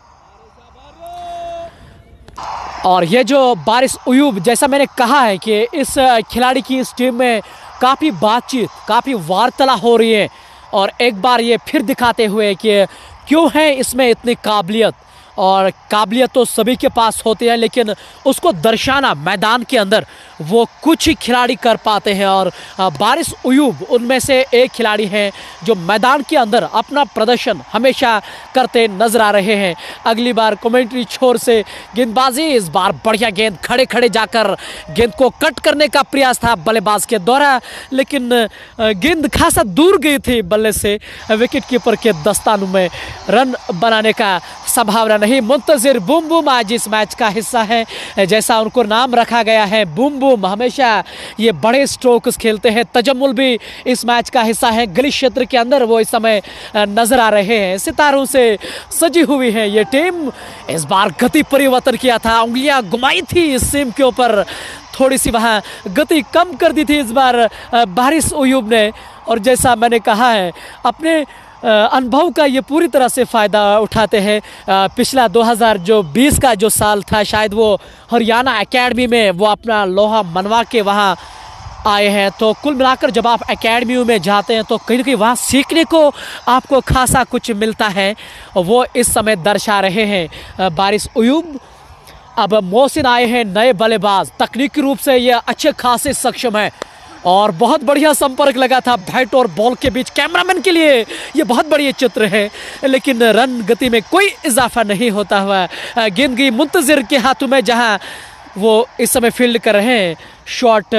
और ये जो बारिश उयूब, जैसा मैंने कहा है कि इस खिलाड़ी की इस टीम में काफ़ी बातचीत, काफ़ी वार्तालाप हो रही है और एक बार ये फिर दिखाते हुए कि क्यों है इसमें इतनी काबिलियत। और काबिलियत तो सभी के पास होती है, लेकिन उसको दर्शाना मैदान के अंदर वो कुछ ही खिलाड़ी कर पाते हैं। और बारिश उयूब उनमें से एक खिलाड़ी हैं जो मैदान के अंदर अपना प्रदर्शन हमेशा करते नजर आ रहे हैं। अगली बार कमेंट्री छोर से गेंदबाजी, इस बार बढ़िया गेंद, खड़े खड़े जाकर गेंद को कट करने का प्रयास था बल्लेबाज के द्वारा, लेकिन गेंद खासा दूर गई थी बल्ले से। विकेट कीपर के दस्तानों में रन बनाने का संभावना नहीं। मुंतजिर बूम बूम आज इस मैच का हिस्सा है, जैसा उनको नाम रखा गया है बूम बूम। हमेशा ये बड़े स्ट्रोक्स खेलते हैं। तजम्मुल भी इस मैच का हिस्सा है। गली क्षेत्र के अंदर वो इस समय नजर आ रहे हैं। सितारों से सजी हुई है ये टीम। इस बार गति परिवर्तन किया था, उंगलियां घुमाई थी इस सीम के ऊपर, थोड़ी सी वहाँ गति कम कर दी थी इस बार बारिश उयूब ने। और जैसा मैंने कहा है, अपने अनुभव का ये पूरी तरह से फ़ायदा उठाते हैं। पिछला दो हज़ार बीस का जो साल था, शायद वो हरियाणा एकेडमी में वो अपना लोहा मनवा के वहाँ आए हैं। तो कुल मिलाकर जब आप एकेडमियों में जाते हैं तो कहीं ना कहीं वहाँ सीखने को आपको खासा कुछ मिलता है, वो इस समय दर्शा रहे हैं बारिश उयूब। अब मोहसिन आए हैं नए बल्लेबाज, तकनीकी रूप से ये अच्छे खासे सक्षम है और बहुत बढ़िया संपर्क लगा था बैट और बॉल के बीच। कैमरामैन के लिए ये बहुत बढ़िया चित्र है, लेकिन रन गति में कोई इजाफा नहीं होता हुआ गेंद गई मुंतजिर के हाथों में, जहां वो इस समय फील्ड कर रहे हैं शॉट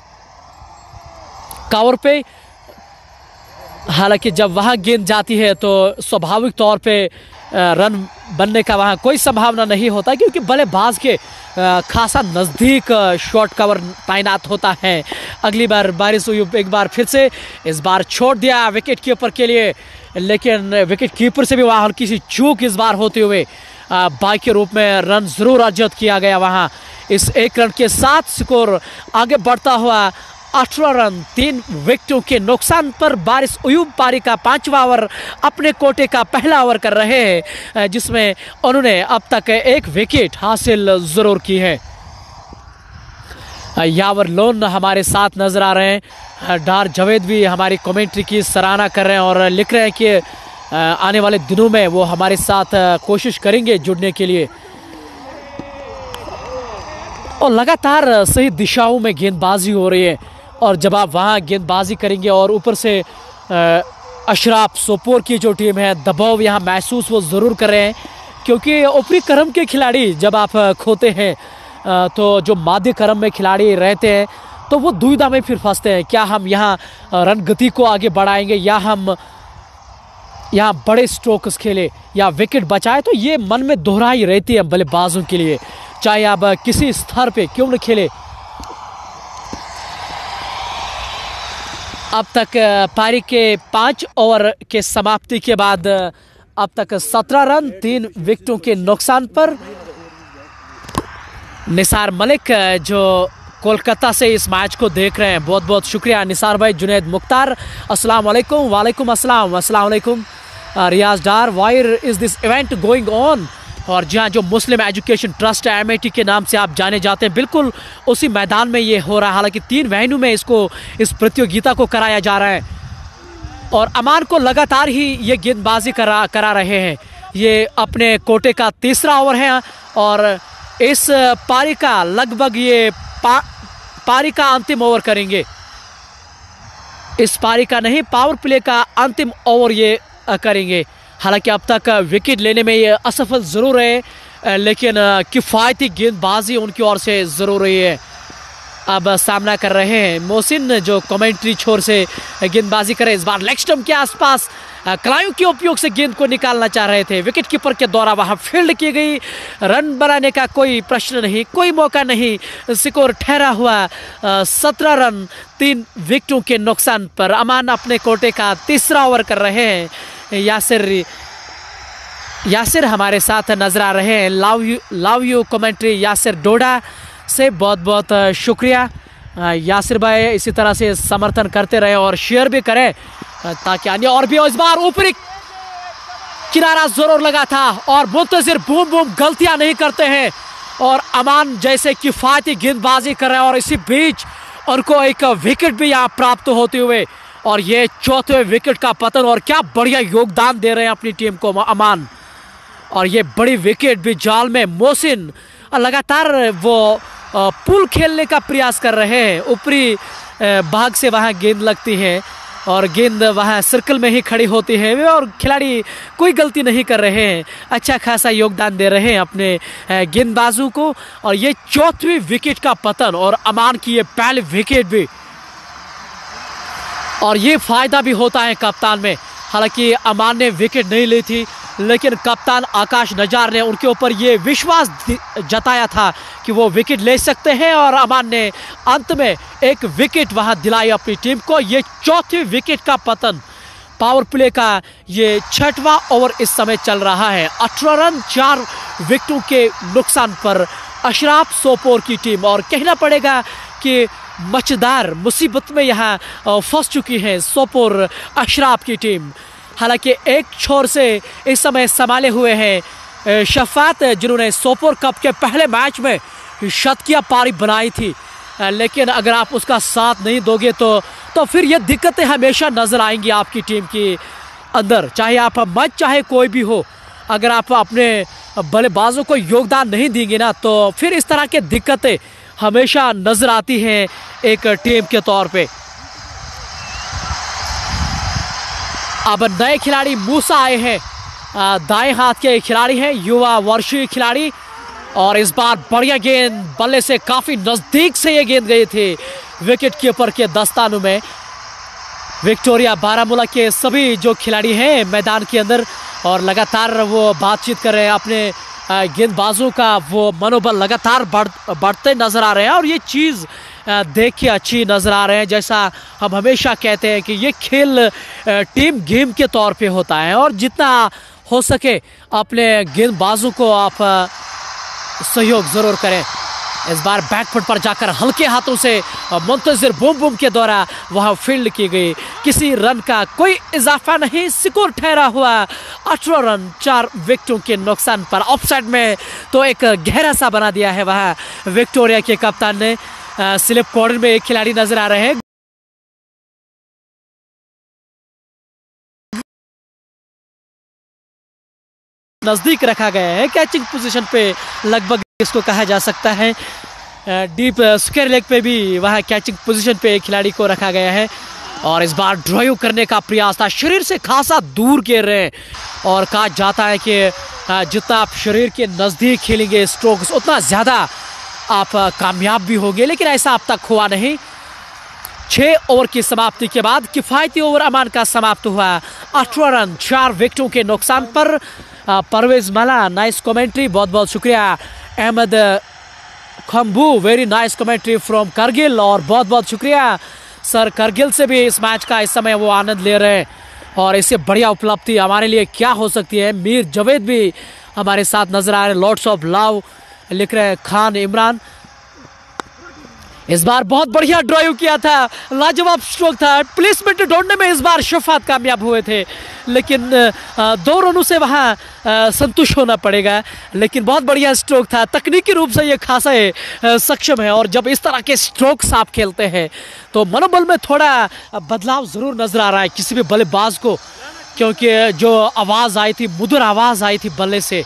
कवर पे। हालांकि जब वहां गेंद जाती है तो स्वाभाविक तौर पे रन बनने का वहाँ कोई संभावना नहीं होता, क्योंकि बल्लेबाज के खासा नज़दीक शॉट कवर तैनात होता है। अगली बार बारिश हुई, एक बार फिर से इस बार छोड़ दिया विकेट कीपर के लिए, लेकिन विकेट कीपर से भी वहाँ हल्की सी चूक इस बार होते हुए बाई के रूप में रन जरूर अर्जित किया गया। वहाँ इस एक रन के साथ स्कोर आगे बढ़ता हुआ अठारह रन तीन विकेटों के नुकसान पर बारिश अयूब पारी का पांचवा ओवर अपने कोटे का पहला ओवर कर रहे हैं, जिसमें उन्होंने अब तक एक विकेट हासिल जरूर की है। यावर लोन हमारे साथ नजर आ रहे हैं, डार जावेद भी हमारी कमेंट्री की सराहना कर रहे हैं और लिख रहे हैं कि आने वाले दिनों में वो हमारे साथ कोशिश करेंगे जुड़ने के लिए। और लगातार सही दिशाओं में गेंदबाजी हो रही है, और जब आप वहाँ गेंदबाजी करेंगे और ऊपर से अशराफ सोपोर की जो टीम है दबाव यहाँ महसूस वो ज़रूर कर रहे हैं, क्योंकि ऊपरी क्रम के खिलाड़ी जब आप खोते हैं तो जो मध्य क्रम में खिलाड़ी रहते हैं तो वो दुविधा में फिर फंसते हैं, क्या हम यहाँ रन गति को आगे बढ़ाएंगे या हम यहाँ बड़े स्ट्रोक्स खेले या विकेट बचाए। तो ये मन में दोहराई रहती है बल्लेबाजों के लिए, चाहे आप किसी स्तर पे क्यों न खेले। अब तक पारी के पाँच ओवर के समाप्ति के बाद अब तक सत्रह रन तीन विकेटों के नुकसान पर निसार मलिक जो कोलकाता से इस मैच को देख रहे हैं, बहुत बहुत शुक्रिया निसार भाई। जुनैद मुख्तार अस्सलाम वालेकुम। वालेकुम अस्सलाम। अस्सलाम वालेकुम। Riyaz Dar, where is this event going on? और जहाँ जो मुस्लिम एजुकेशन ट्रस्ट है एम ए टी के नाम से आप जाने जाते हैं, बिल्कुल उसी मैदान में ये हो रहा है। हालांकि तीन वेन्यू में इसको इस प्रतियोगिता को कराया जा रहा है और अमान को लगातार ही ये गेंदबाजी करा करा रहे हैं। ये अपने कोटे का तीसरा ओवर है और इस पारी का लगभग ये पा, पारी का अंतिम ओवर करेंगे। इस पारी का नहीं, पावर प्ले का अंतिम ओवर ये करेंगे। हालांकि अब तक विकेट लेने में ये असफल ज़रूर रहे, लेकिन किफ़ायती गेंदबाजी उनकी ओर से ज़रूर रही है। अब सामना कर रहे हैं मोहसिन जो कमेंट्री छोर से गेंदबाजी करे, इस बार लेग स्टंप के आसपास कलाइयों के उपयोग से गेंद को निकालना चाह रहे थे। विकेट कीपर के द्वारा वहां फील्ड की गई, रन बनाने का कोई प्रश्न नहीं, कोई मौका नहीं। स्कोर ठहरा हुआ सत्रह रन तीन विकेटों के नुकसान पर। अमान अपने कोटे का तीसरा ओवर कर रहे हैं। यासिर यासिर हमारे साथ नजर आ रहे हैं। Love you love you commentary Yasir Doda से बहुत बहुत शुक्रिया। यासिर भाई इसी तरह से समर्थन करते रहे और शेयर भी करें ताकि अन्य और भी। इस बार ऊपरी किनारा जरूर लगा था और मुंतजिर बूम बूम गलतियां नहीं करते हैं और अमान जैसे किफायती गेंदबाजी कर रहे हैं और इसी बीच उनको एक विकेट भी यहाँ प्राप्त होते हुए और ये चौथे विकेट का पतन। और क्या बढ़िया योगदान दे रहे हैं अपनी टीम को अमान, और ये बड़ी विकेट भी जाल में। मोहसिन लगातार वो पुल खेलने का प्रयास कर रहे हैं, ऊपरी भाग से वहाँ गेंद लगती है और गेंद वहाँ सर्कल में ही खड़ी होती है और खिलाड़ी कोई गलती नहीं कर रहे हैं, अच्छा खासा योगदान दे रहे हैं अपने गेंदबाजों को। और ये चौथी विकेट का पतन और अमान की ये पहली विकेट भी, और ये फायदा भी होता है कप्तान में। हालांकि अमान ने विकेट नहीं ली थी, लेकिन कप्तान आकाश नजार ने उनके ऊपर ये विश्वास जताया था कि वो विकेट ले सकते हैं और अमान ने अंत में एक विकेट वहां दिलाई अपनी टीम को। ये चौथी विकेट का पतन। पावर प्ले का ये छठवां ओवर इस समय चल रहा है। अठारह रन चार विकेटों के नुकसान पर अशराफ सोपोर की टीम, और कहना पड़ेगा कि मचदार मुसीबत में यहाँ फंस चुकी है सोपोर अशराफ की टीम। हालांकि एक छोर से इस समय संभाले हुए हैं शफात, जिन्होंने सोपोर कप के पहले मैच में शतकीय पारी बनाई थी, लेकिन अगर आप उसका साथ नहीं दोगे तो तो फिर ये दिक्कतें हमेशा नजर आएंगी आपकी टीम के अंदर, चाहे आप मत चाहे कोई भी हो। अगर आप अपने बल्लेबाजों को योगदान नहीं देंगे ना, तो फिर इस तरह की दिक्कतें हमेशा नजर आती हैं एक टीम के तौर पे। अब नए खिलाड़ी मूसा आए हैं, दाएं हाथ के खिलाड़ी हैं, युवा वर्षीय खिलाड़ी, और इस बार बढ़िया गेंद बल्ले से काफी नजदीक से ये गेंद गई थी विकेट कीपर के दस्तानों में। विक्टोरिया बारामूला के सभी जो खिलाड़ी हैं मैदान के अंदर और लगातार वो बातचीत कर रहे हैं। अपने गेंदबाजों का वो मनोबल लगातार बढ़ बढ़ते नज़र आ रहे हैं और ये चीज़ देख के अच्छी नज़र आ रहे हैं। जैसा हम हमेशा कहते हैं कि ये खेल टीम गेम के तौर पे होता है और जितना हो सके अपने गेंदबाजों को आप सहयोग ज़रूर करें। इस बार बैकफुट पर जाकर हल्के हाथों से मुंतज़िर बूम बूम के द्वारा वहां फील्ड की गई। किसी रन का कोई इजाफा नहीं, स्कोर ठहरा हुआ अठारह रन चार विकेटों के नुकसान पर। ऑफसाइड में तो एक गहरा सा बना दिया है वहां विक्टोरिया के कप्तान ने। स्लिप कॉर्नर में एक खिलाड़ी नजर आ रहे हैं, नजदीक रखा गया है कैचिंग पोजीशन पे, लगभग इसको कहा जा सकता है। डीप स्क्वायर लेग पे भी वहाँ कैचिंग पोजीशन पे एक खिलाड़ी को रखा गया है और इस बार ड्राइव करने का प्रयास था। शरीर से खासा दूर गिर रहे हैं और कहा जाता है कि जितना आप शरीर के नज़दीक खेलेंगे स्ट्रोक्स उतना ज़्यादा आप कामयाब भी होंगे, लेकिन ऐसा अब तक हुआ नहीं। छः ओवर की समाप्ति के बाद किफ़ायती ओवर अमान का समाप्त हुआ अठारह रन चार विकेटों के नुकसान पर। परवेज मला, नाइस कमेंट्री, बहुत बहुत शुक्रिया। Ahmad Khambu, very nice commentary from Kargil, और बहुत बहुत शुक्रिया सर करगिल से भी इस मैच का इस समय वो आनंद ले रहे हैं और इससे बढ़िया उपलब्धि हमारे लिए क्या हो सकती है। मीर जवेद भी हमारे साथ नजर आ रहे हैं, लॉर्ड्स ऑफ लव लिख रहे हैं खान इमरान। इस बार बहुत बढ़िया ड्राइव किया था, लाजवाब स्ट्रोक था। प्लेसमेंट ढूंढने में इस बार शफात कामयाब हुए थे, लेकिन दो रनों से वहाँ संतुष्ट होना पड़ेगा। लेकिन बहुत बढ़िया स्ट्रोक था, तकनीकी रूप से ये खासा सक्षम है और जब इस तरह के स्ट्रोक्स आप खेलते हैं तो मनोबल में थोड़ा बदलाव ज़रूर नज़र आ रहा है किसी भी बल्लेबाज को, क्योंकि जो आवाज़ आई थी, मधुर आवाज़ आई थी बल्ले से।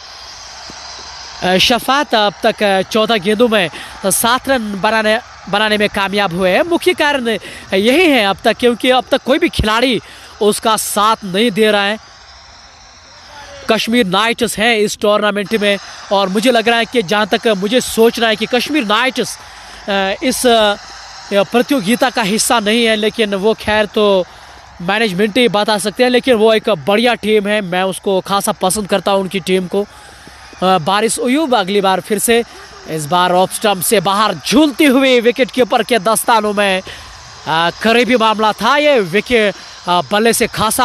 शफात अब तक चौदह गेंदों में सात रन बनाने बनाने में कामयाब हुए हैं। मुख्य कारण यही है अब तक, क्योंकि अब तक कोई भी खिलाड़ी उसका साथ नहीं दे रहा है। कश्मीर नाइट्स है इस टूर्नामेंट में और मुझे लग रहा है कि जहाँ तक मुझे सोचना है कि कश्मीर नाइट्स इस प्रतियोगिता का हिस्सा नहीं है, लेकिन वो खैर तो मैनेजमेंट ही बता सकते हैं। लेकिन वो एक बढ़िया टीम है, मैं उसको खासा पसंद करता हूँ उनकी टीम को। बारिश उयूब अगली बार फिर से, इस बार ऑफ स्टंप से बाहर झूलती हुई विकेट कीपर के दस्तानों में करीबी मामला था। ये विकेट बल्ले से खासा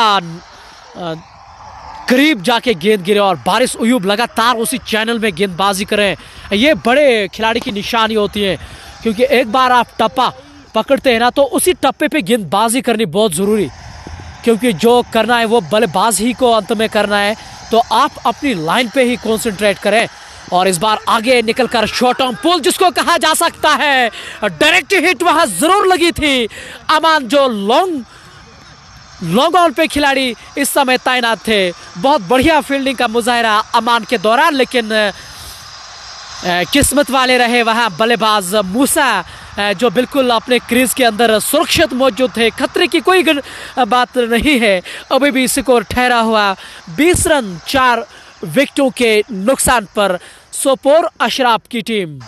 करीब जाके गेंद गिरे और बारिश उयूब लगातार उसी चैनल में गेंदबाजी करें। ये बड़े खिलाड़ी की निशानी होती है, क्योंकि एक बार आप टप्पा पकड़ते हैं ना तो उसी टप्पे पे गेंदबाजी करनी बहुत ज़रूरी, क्योंकि जो करना है वो बल्लेबाज ही को अंत में करना है। तो आप अपनी लाइन पे ही कॉन्सेंट्रेट करें। और इस बार आगे निकलकर शॉर्ट ऑन पुल जिसको कहा जा सकता है, डायरेक्ट हिट वहां जरूर लगी थी। अमान जो लॉन्ग लॉन्ग ऑन पे खिलाड़ी इस समय तैनात थे, बहुत बढ़िया फील्डिंग का मुजाहरा अमान के दौरान, लेकिन किस्मत वाले रहे वहां बल्लेबाज मूसा, जो बिल्कुल अपने क्रीज के अंदर सुरक्षित मौजूद थे। खतरे की कोई बात नहीं है। अभी भी स्कोर ठहरा हुआ बीस रन चार विकेटों के नुकसान पर। सोपोर अशराफ की टीम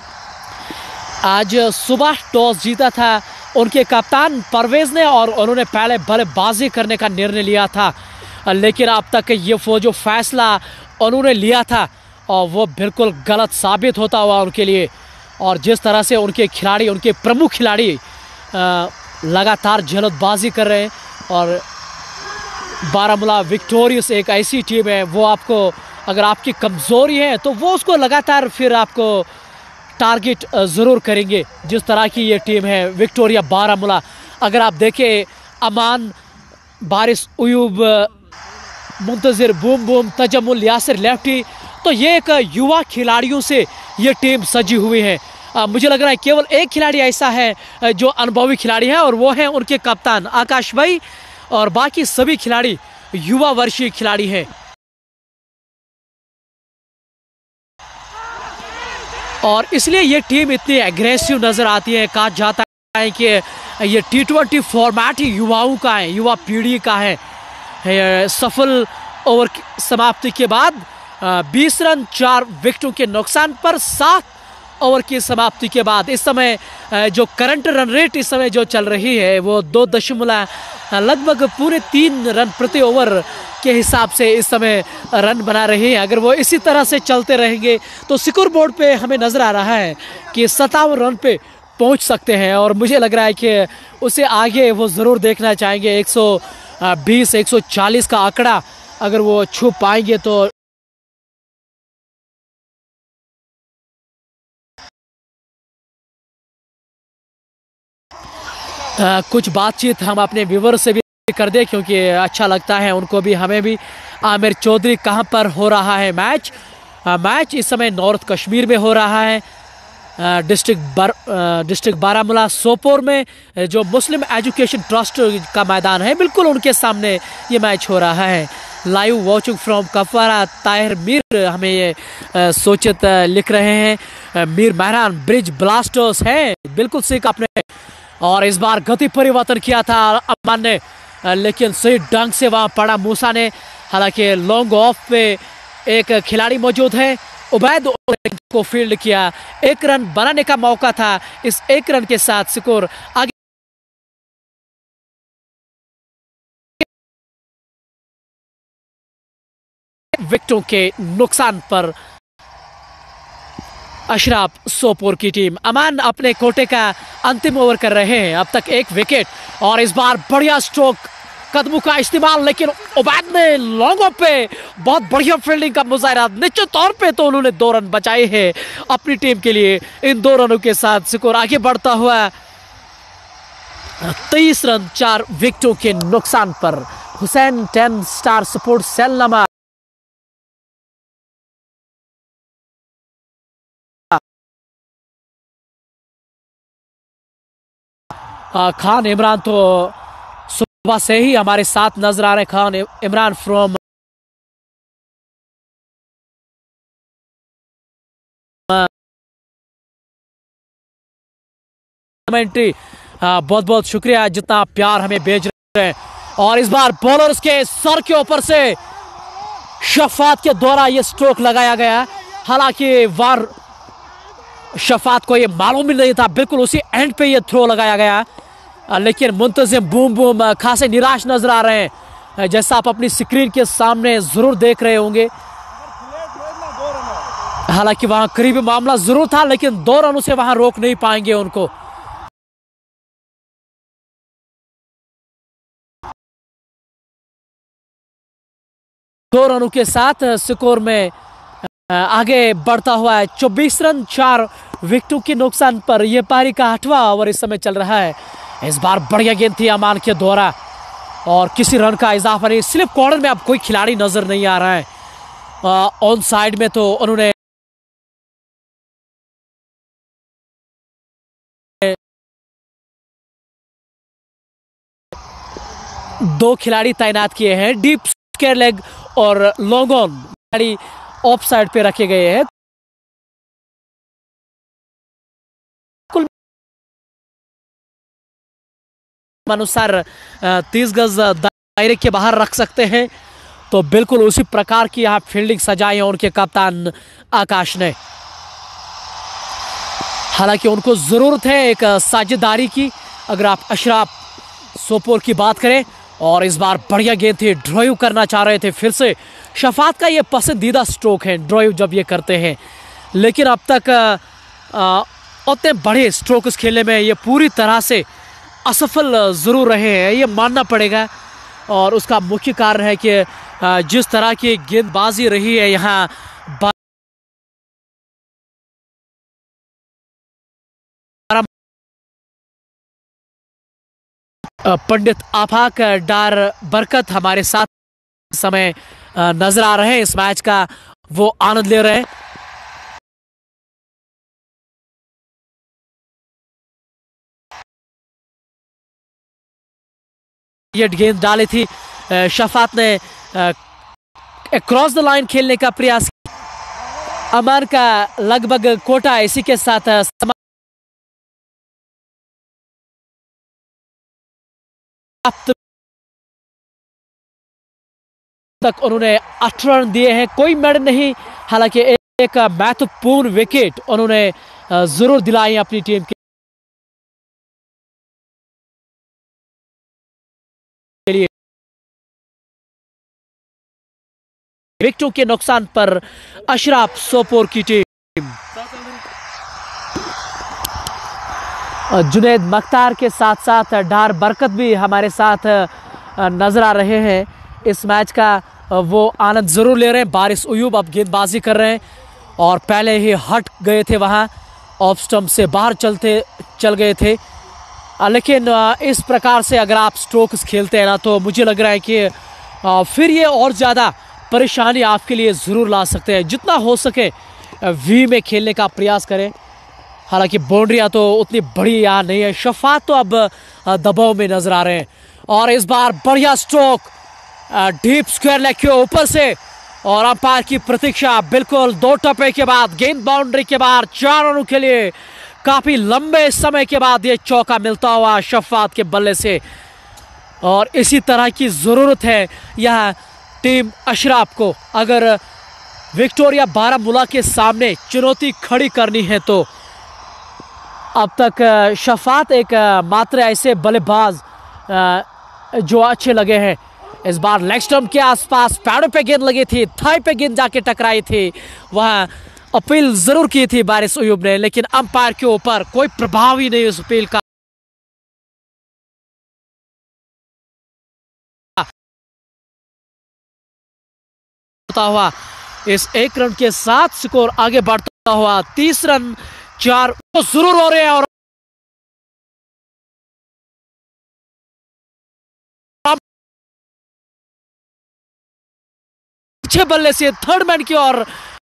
आज सुबह टॉस जीता था उनके कप्तान परवेज ने और उन्होंने पहले बल्लेबाजी करने का निर्णय लिया था, लेकिन अब तक ये वो जो फैसला उन्होंने लिया था और वो बिल्कुल गलत साबित होता हुआ उनके लिए। और जिस तरह से उनके खिलाड़ी, उनके प्रमुख खिलाड़ी लगातार जल्दबाजी कर रहे हैं और बारामूला विक्टोरियस एक ऐसी टीम है, वो आपको अगर आपकी कमज़ोरी है तो वो उसको लगातार फिर आपको टारगेट ज़रूर करेंगे। जिस तरह की ये टीम है विक्टोरिया बारामूला, अगर आप देखें अमान, बारिश उयूब, Muntazir boom boom, Tajamul, Yasir lefty, तो ये एक युवा खिलाड़ियों से ये टीम सजी हुई है। आ, मुझे लग रहा है केवल एक खिलाड़ी ऐसा है जो अनुभवी खिलाड़ी है और वो है उनके कप्तान आकाश भाई, और बाकी सभी खिलाड़ी युवा वर्षीय खिलाड़ी हैं। और इसलिए ये टीम इतनी एग्रेसिव नज़र आती है। कहा जाता है कि ये टी ट्वेंटी फॉर्मेट ही युवाओं का है, युवा पीढ़ी का है। सफल ओवर समाप्ति के बाद बीस रन चार विकेटों के नुकसान पर सात ओवर की समाप्ति के बाद इस समय जो करंट रन रेट इस समय जो चल रही है वो दो दशमलव लगभग पूरे तीन रन प्रति ओवर के हिसाब से इस समय रन बना रही है। अगर वो इसी तरह से चलते रहेंगे तो स्कोर बोर्ड पे हमें नजर आ रहा है कि सत्तावन रन पे पहुंच सकते हैं और मुझे लग रहा है कि उसे आगे वो ज़रूर देखना चाहेंगे। एक सौ बीस एक सौ चालीस का आंकड़ा अगर वो छू पाएंगे तो आ, कुछ बातचीत हम अपने व्यूवर से भी कर दे क्योंकि अच्छा लगता है उनको भी हमें भी। आमिर चौधरी कहां पर हो रहा है मैच? आ, मैच इस समय नॉर्थ कश्मीर में हो रहा है, district bar district Baramulla Sopore में जो मुस्लिम एजुकेशन ट्रस्ट का मैदान है बिल्कुल उनके सामने ये मैच हो रहा है। Live watching from Kupwara Tahir Mir हमें ये आ, सोचित आ, लिख रहे हैं। आ, मीर महरान ब्रिज ब्लास्टर्स हैं, बिल्कुल सही आपने। और इस बार गति परिवर्तन किया था अमान ने, लेकिन सही ढंग से वहां पड़ा मूसा ने। हालांकि लॉन्ग ऑफ पे एक खिलाड़ी मौजूद है, उबैद को फील्ड किया। एक रन बनाने का मौका था, इस एक रन के साथ स्कोर आगे विकेटों के नुकसान पर अशराफ सोपोर की टीम। अमान अपने कोटे का अंतिम ओवर कर रहे हैं, अब तक एक विकेट। और इस बार बढ़िया स्ट्रोक कदमों का इस्तेमाल, लेकिन उबैद ने लॉन्गों पे बहुत बढ़िया फील्डिंग का मुजाहरा। निश्चित तौर पे तो उन्होंने दो रन बचाए हैं अपनी टीम के लिए। इन दो रनों के साथ स्कोर आगे बढ़ता हुआ तेईस रन चार विकेटों के नुकसान पर। हुसैन टेन स्टार सपोर्ट सेल नमा खान इमरान तो सुबह से ही हमारे साथ नजर आ रहे। खान इमरान फ्रॉम कमेंट्री, बहुत बहुत शुक्रिया जितना प्यार हमें भेज रहे हैं। और इस बार बॉलर्स के सर के ऊपर से शफात के द्वारा ये स्ट्रोक लगाया गया। हालांकि वार शफात को ये मालूम ही नहीं था, बिल्कुल उसी एंड पे ये थ्रो लगाया गया। लेकिन मुंतजिम बूम बूम खासे निराश नजर आ रहे हैं, जैसा आप अपनी स्क्रीन के सामने जरूर देख रहे होंगे। हालांकि वहां करीबी मामला जरूर था, लेकिन दो रनों से वहां रोक नहीं पाएंगे उनको। दो रनों के साथ स्कोर में आगे बढ़ता हुआ है चौबीस रन चार विकेटों के नुकसान पर। यह पारी का आठवां ओवर इस समय चल रहा है। इस बार बढ़िया गेंद थी अमान के द्वारा और किसी रन का इजाफा नहीं। स्लिप कॉर्नर में अब कोई खिलाड़ी नजर नहीं आ रहा है। ऑन साइड में तो उन्होंने दो खिलाड़ी तैनात किए हैं, डीप स्क्वायर लेग और लॉन्ग ऑन खिलाड़ी ऑफ साइड पे रखे गए हैं। अनुसार तीस गज दायरे के बाहर रख सकते हैं, तो बिल्कुल उसी प्रकार की यहाँ फील्डिंग सजाई है उनके कप्तान आकाश ने। हालांकि उनको जरूरत है एक साझेदारी की। अगर आप अशराफ सोपोर की बात करें, और इस बार बढ़िया गेंद थी, ड्राइव करना चाह रहे थे फिर से। शफात का ये पसंदीदा स्ट्रोक है ड्राइव जब ये करते हैं, लेकिन अब तक उतने बड़े स्ट्रोक्स खेलने में ये पूरी तरह से असफल जरूर रहे हैं, ये मानना पड़ेगा। और उसका मुख्य कारण है कि जिस तरह की गेंदबाजी रही है यहाँ पंडित आफाक डार बरकत हमारे साथ समय नजर आ रहे हैं, इस मैच का वो आनंद ले रहे हैं। ये गेंद डाली थी, शफात ने क्रॉस द लाइन खेलने का प्रयास। अमान का लगभग कोटा इसी के साथ तक उन्होंने अठारह रन दिए हैं, कोई मेडल नहीं। हालांकि एक महत्वपूर्ण विकेट उन्होंने जरूर दिलाई अपनी टीम के लिए। विकेटों के नुकसान पर अशरफ सोपोर की टीम। जुनैद मख्तार के साथ साथ डार बरकत भी हमारे साथ नजर आ रहे हैं। इस मैच का वो आनंद जरूर ले रहे हैं। बारिश अयूब अब गेंदबाजी कर रहे हैं और पहले ही हट गए थे, वहां ऑफ स्टंप से बाहर चलते चल गए थे। लेकिन इस प्रकार से अगर आप स्ट्रोक्स खेलते हैं ना, तो मुझे लग रहा है कि फिर ये और ज़्यादा परेशानी आपके लिए ज़रूर ला सकते हैं। जितना हो सके वी में खेलने का प्रयास करें। हालांकि बाउंड्रियाँ तो उतनी बड़ी यहाँ नहीं है। शफात तो अब दबाव में नजर आ रहे हैं और इस बार बढ़िया स्ट्रोक डीप स्क्वायर लेग के ऊपर से, और अंपायर की प्रतीक्षा बिल्कुल दो टप्पे के बाद गेंद बाउंड्री के बाहर। चार रनों के लिए काफी लंबे समय के बाद ये चौका मिलता हुआ शफात के बल्ले से, और इसी तरह की जरूरत है यह टीम अशरफ को। अगर विक्टोरिया बारामूला के सामने चुनौती खड़ी करनी है तो अब तक शफात एक मात्र ऐसे बल्लेबाज जो अच्छे लगे हैं। इस बार लेग स्टंप के आसपास पैडों पे गेंद लगी थी, थाई पे गेंद जाके टकराई थी, वहां अपील जरूर की थी बारिश अयूब ने, लेकिन अंपायर के ऊपर कोई प्रभाव ही नहीं उस अपील का। हुआ इस एक रन के साथ स्कोर आगे बढ़ता हुआ तीस रन चार तो जरूर हो रहे हैं। और अच्छे बल्ले से थर्ड मैन की ओर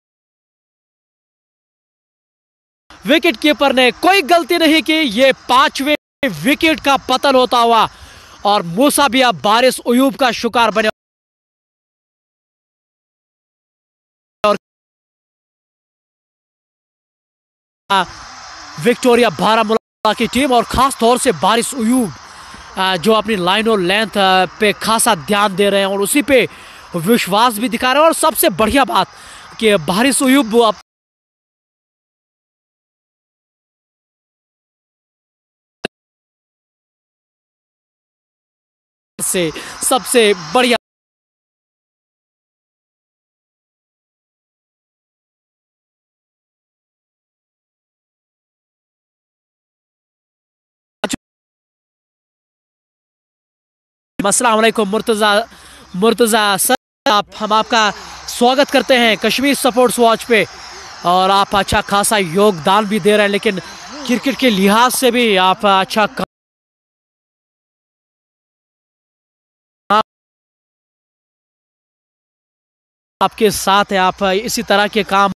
विकेट कीपर ने कोई गलती नहीं की। ये पांचवें विकेट का पतन होता हुआ और मूसा भी अब बारिश अयूब का शिकार बने। और विक्टोरिया बारामूला की टीम और खास तौर से बारिश अयूब जो अपनी लाइन और लेंथ पे खासा ध्यान दे रहे हैं और उसी पे विश्वास भी दिखा रहे हैं। और सबसे बढ़िया बात कि बारिश अयूब अब से सबसे बढ़िया अस्सलाम वालेकुम मुर्तजा मुर्तजा सर, आप हम आपका स्वागत करते हैं कश्मीर स्पोर्ट्स वॉच पे। और आप अच्छा खासा योगदान भी दे रहे हैं, लेकिन क्रिकेट के लिहाज से भी आप अच्छा आपके साथ है। आप इसी तरह के काम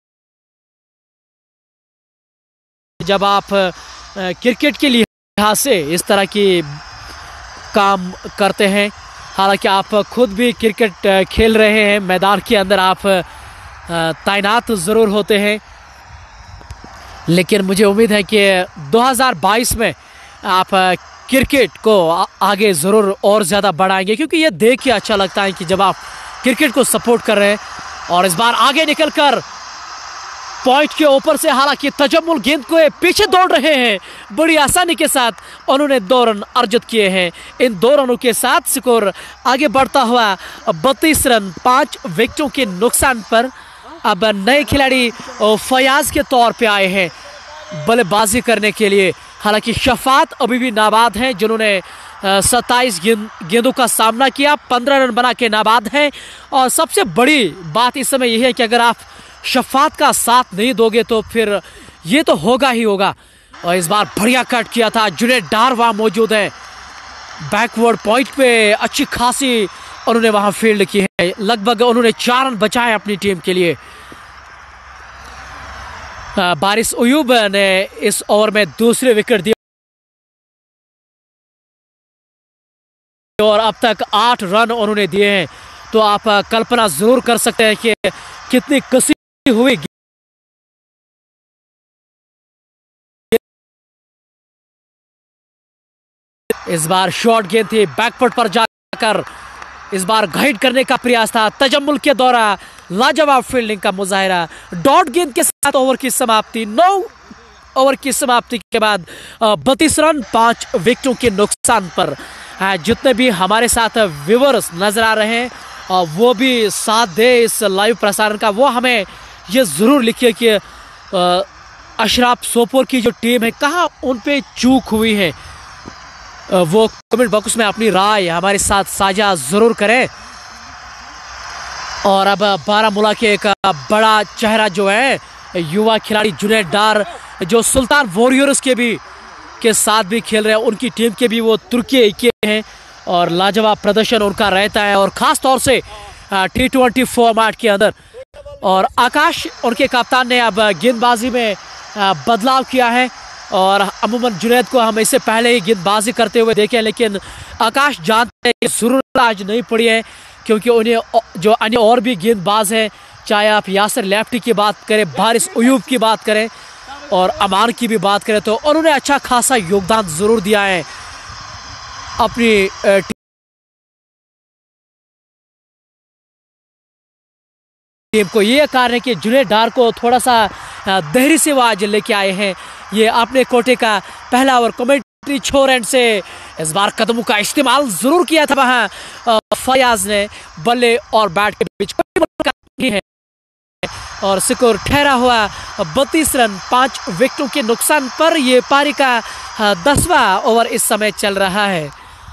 जब आप क्रिकेट के लिहाज से इस तरह की काम करते हैं, हालांकि आप खुद भी क्रिकेट खेल रहे हैं, मैदान के अंदर आप तैनात ज़रूर होते हैं, लेकिन मुझे उम्मीद है कि दो हज़ार बाईस में आप क्रिकेट को आगे ज़रूर और ज़्यादा बढ़ाएंगे, क्योंकि ये देख के अच्छा लगता है कि जब आप क्रिकेट को सपोर्ट कर रहे हैं। और इस बार आगे निकलकर पॉइंट के ऊपर से हालांकि तजम्मुल गेंद को पीछे दौड़ रहे हैं, बड़ी आसानी के साथ उन्होंने दो रन अर्जित किए हैं। इन दो रनों के साथ स्कोर आगे बढ़ता हुआ बत्तीस रन पांच विकेटों के नुकसान पर। अब नए खिलाड़ी फयाज के तौर पे आए हैं बल्लेबाजी करने के लिए। हालांकि शफात अभी भी नाबाद हैं, जिन्होंने सत्ताईस गेंद गेंदों का सामना किया, पंद्रह रन बना के नाबाद हैं। और सबसे बड़ी बात इस समय यही है कि अगर आप शफात का साथ नहीं दोगे तो फिर ये तो होगा ही होगा। और इस बार बढ़िया कट किया था, जुनैद डार वहां मौजूद है, बैकवर्ड पॉइंट पे अच्छी खासी उन्होंने वहां फील्ड की है। लगभग उन्होंने चार रन बचाए अपनी टीम के लिए। बारिश अयूब ने इस ओवर में दूसरे विकेट दिए और अब तक आठ रन उन्होंने दिए हैं। तो आप कल्पना जरूर कर सकते हैं कि कितनी कसी हुई इस बार शॉर्ट गेंद थी, बैकफुट पर जाकर इस बार गाइड करने का प्रयास था। तजम्मुल के दौरा लाजवाब फील्डिंग का मुजाहिरा। डॉट गेंद के साथ ओवर की समाप्ति। नौ ओवर की समाप्ति के बाद बत्तीस रन पांच विकेटों के नुकसान पर। जितने भी हमारे साथ व्यूअर्स नजर आ रहे हैं वो भी साथ दे इस लाइव प्रसारण का, वो हमें ये ज़रूर लिखिए कि अशराफ सोपोर की जो टीम है कहाँ उन पे चूक हुई है। वो कमेंट बॉक्स में अपनी राय हमारे साथ साझा ज़रूर करें। और अब बारामूला के एक बड़ा चेहरा जो है युवा खिलाड़ी जुनैद डार, जो सुल्तान वॉरियर्स के भी के साथ भी खेल रहे हैं, उनकी टीम के भी वो तुर्की के हैं और लाजवाब प्रदर्शन उनका रहता है, और ख़ास तौर से टी ट्वेंटी फॉर्मेट के अंदर। और आकाश उनके कप्तान ने अब गेंदबाजी में बदलाव किया है, और अमूमन जुनैद को हम इससे पहले ही गेंदबाजी करते हुए देखे, लेकिन आकाश जानते हैं कि ज़रूरत आज नहीं पड़ी है, क्योंकि उन्हें जो अन्य और भी गेंदबाज हैं, चाहे आप यासिर लेफ्टी की बात करें, बारिश अयूब की बात करें और अमान की भी बात करें, तो उन्होंने अच्छा खासा योगदान ज़रूर दिया है अपनी टीम को। ये कारण है कि जुनैद डार को थोड़ा सा देरी से वो आज लेके आए हैं। ये अपने कोटे का पहला ओवर कमेंट्री छोर एंड से इस बार कदमों का इस्तेमाल जरूर किया था वहाँ फयाज ने। बल्ले और बैट के बीच कोई है और स्कोर ठहरा हुआ बत्तीस रन पांच विकेटों के नुकसान पर। ये पारी का दसवां ओवर इस समय चल रहा है।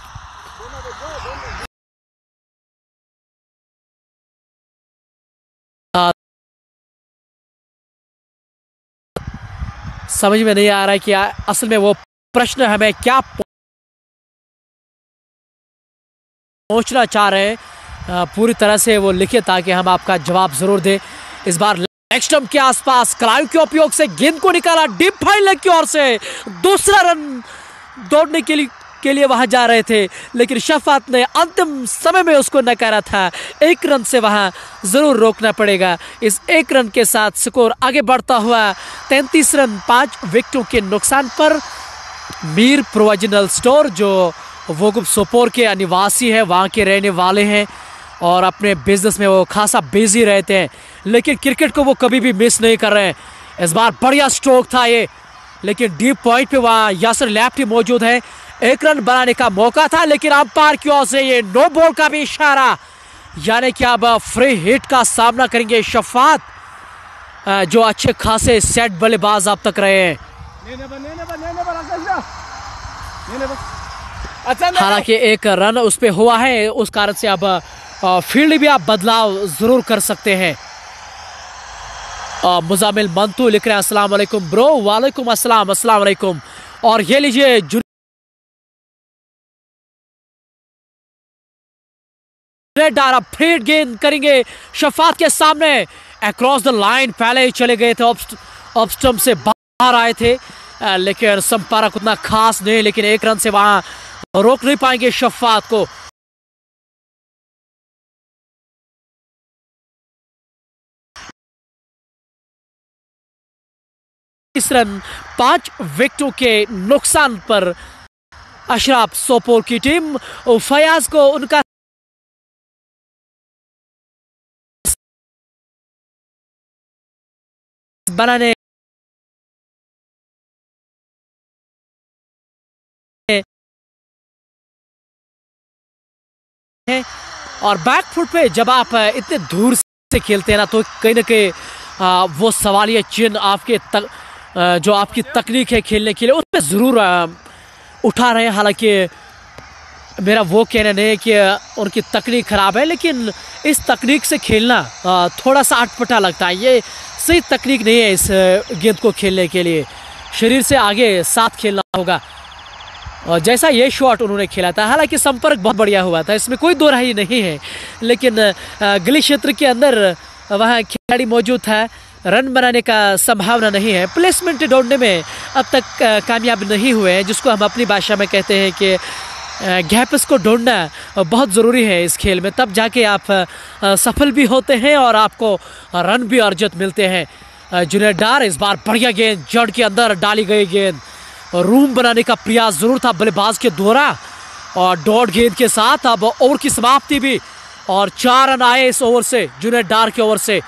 समझ में नहीं आ रहा है कि असल में वो प्रश्न हमें क्या पहुंचना चाह रहे हैं, पूरी तरह से वो लिखे ताकि हम आपका जवाब जरूर दें। इस बार लेग स्टंप के आसपास क्लाइव के उपयोग से गेंद को निकाला डीप फाइन लेग की ओर से, दूसरा रन दौड़ने के लिए के लिए वहां जा रहे थे, लेकिन शफात ने अंतिम समय में उसको नकारा था। एक रन से वहां जरूर रोकना पड़ेगा। इस एक रन के साथ स्कोर आगे बढ़ता हुआ तैंतीस रन पांच विकेटों के नुकसान पर। मीर प्रोविजनल स्टोर जो वोगुब सोपोर के निवासी है, वहाँ के रहने वाले हैं और अपने बिजनेस में वो खासा बिजी रहते हैं, लेकिन क्रिकेट को वो कभी भी मिस नहीं कर रहे हैं। इस बार बढ़िया स्ट्रोक था ये, लेकिन डीप पॉइंट पे वहाँ यासिर लेफ्टी मौजूद है। एक रन बनाने का मौका था, लेकिन अंपायर की ओर से ये नो बॉल का भी इशारा, यानी कि अब फ्री हिट का सामना करेंगे शफात, जो अच्छे खासे सेट बल्लेबाज अब तक रहे हैं। हालांकि एक रन उस पे हुआ है, उस कारण से अब फील्ड भी आप बदलाव जरूर कर सकते हैं। मुजामिल मंतू लिख रहे हैं अस्सलाम वालेकुम ब्रो। वालेकुम अस्सलाम, अस्सलाम वालेकुम। और ये लीजिए जुनैद डार अब फ्रीड गेंद करेंगे शफात के सामने, अक्रॉस द लाइन पहले ही चले गए थे, ऑफ स्टंप से बाहर आए थे, लेकिन संपर्क उतना खास नहीं, लेकिन एक रन से वहां रोक नहीं पाएंगे शफात को। इस रन पांच विकेटों के नुकसान पर अशराफ सोपोर की टीम फयाज को उनका बनाने है। और बैक फुट पे जब आप इतने दूर से खेलते हैं ना, तो कहीं ना कहीं वो सवालिया चिन्ह आपके तक, जो आपकी तकनीक है खेलने के लिए, उस पर ज़रूर उठा रहे हैं। हालांकि मेरा वो कहना नहीं है कि उनकी तकनीक ख़राब है, लेकिन इस तकनीक से खेलना थोड़ा सा अटपटा लगता है। ये सही तकनीक नहीं है इस गेंद को खेलने के लिए, शरीर से आगे साथ खेलना होगा। और जैसा ये शॉट उन्होंने खेला था, हालांकि संपर्क बहुत बढ़िया हुआ था, इसमें कोई दो राय नहीं है, लेकिन गली क्षेत्र के अंदर वहाँ खिलाड़ी मौजूद था, रन बनाने का संभावना नहीं है। प्लेसमेंट ढूंढने में अब तक कामयाब नहीं हुए हैं, जिसको हम अपनी भाषा में कहते हैं कि गैप्स को ढूंढना बहुत ज़रूरी है इस खेल में, तब जाके आप सफल भी होते हैं और आपको रन भी अर्जित मिलते हैं। जुनैद डार इस बार बढ़िया गेंद, जड़ के अंदर डाली गई गेंद, रूम बनाने का प्रयास जरूर था बल्लेबाज के द्वारा, और डॉट गेंद के साथ अब ओवर की समाप्ति भी और चार रन आए इस ओवर से, जुनैद डार के ओवर से।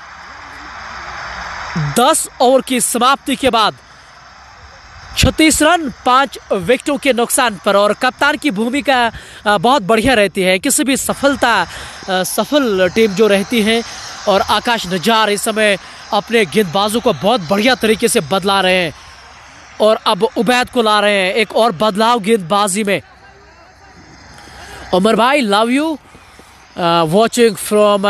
दस ओवर की समाप्ति के बाद छत्तीस रन पांच विकेटों के नुकसान पर। और कप्तान की भूमिका बहुत बढ़िया रहती है किसी भी सफलता सफल टीम जो रहती है। और आकाश नजार इस समय अपने गेंदबाजों को बहुत बढ़िया तरीके से बदला रहे हैं और अब उबैद को ला रहे हैं एक और बदलाव गेंदबाजी में। उमर भाई, लव यू वॉचिंग फ्रॉम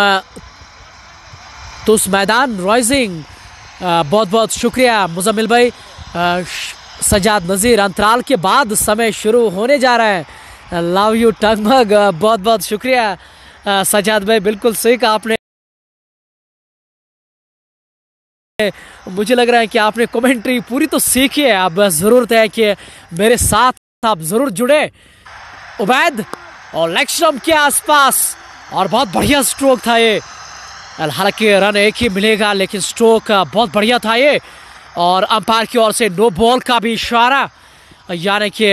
तुस मैदान राइजिंग, बहुत बहुत शुक्रिया मुजम्मिल भाई। uh, सजाद नज़ीर, अंतराल के बाद समय शुरू होने जा रहा है, लव यू टगमग, बहुत बहुत शुक्रिया uh, सजाद भाई, बिल्कुल सही कहा आपने। मुझे लग रहा है कि आपने कमेंट्री पूरी तो सीखी है, अब ज़रूरत है कि मेरे साथ आप ज़रूर जुड़े। उबैद और लेग स्टंप के आसपास, और बहुत बढ़िया स्ट्रोक था ये। हालांकि रन एक ही मिलेगा लेकिन स्ट्रोक बहुत बढ़िया था ये। और अंपायर की ओर से नो बॉल का भी इशारा, यानी कि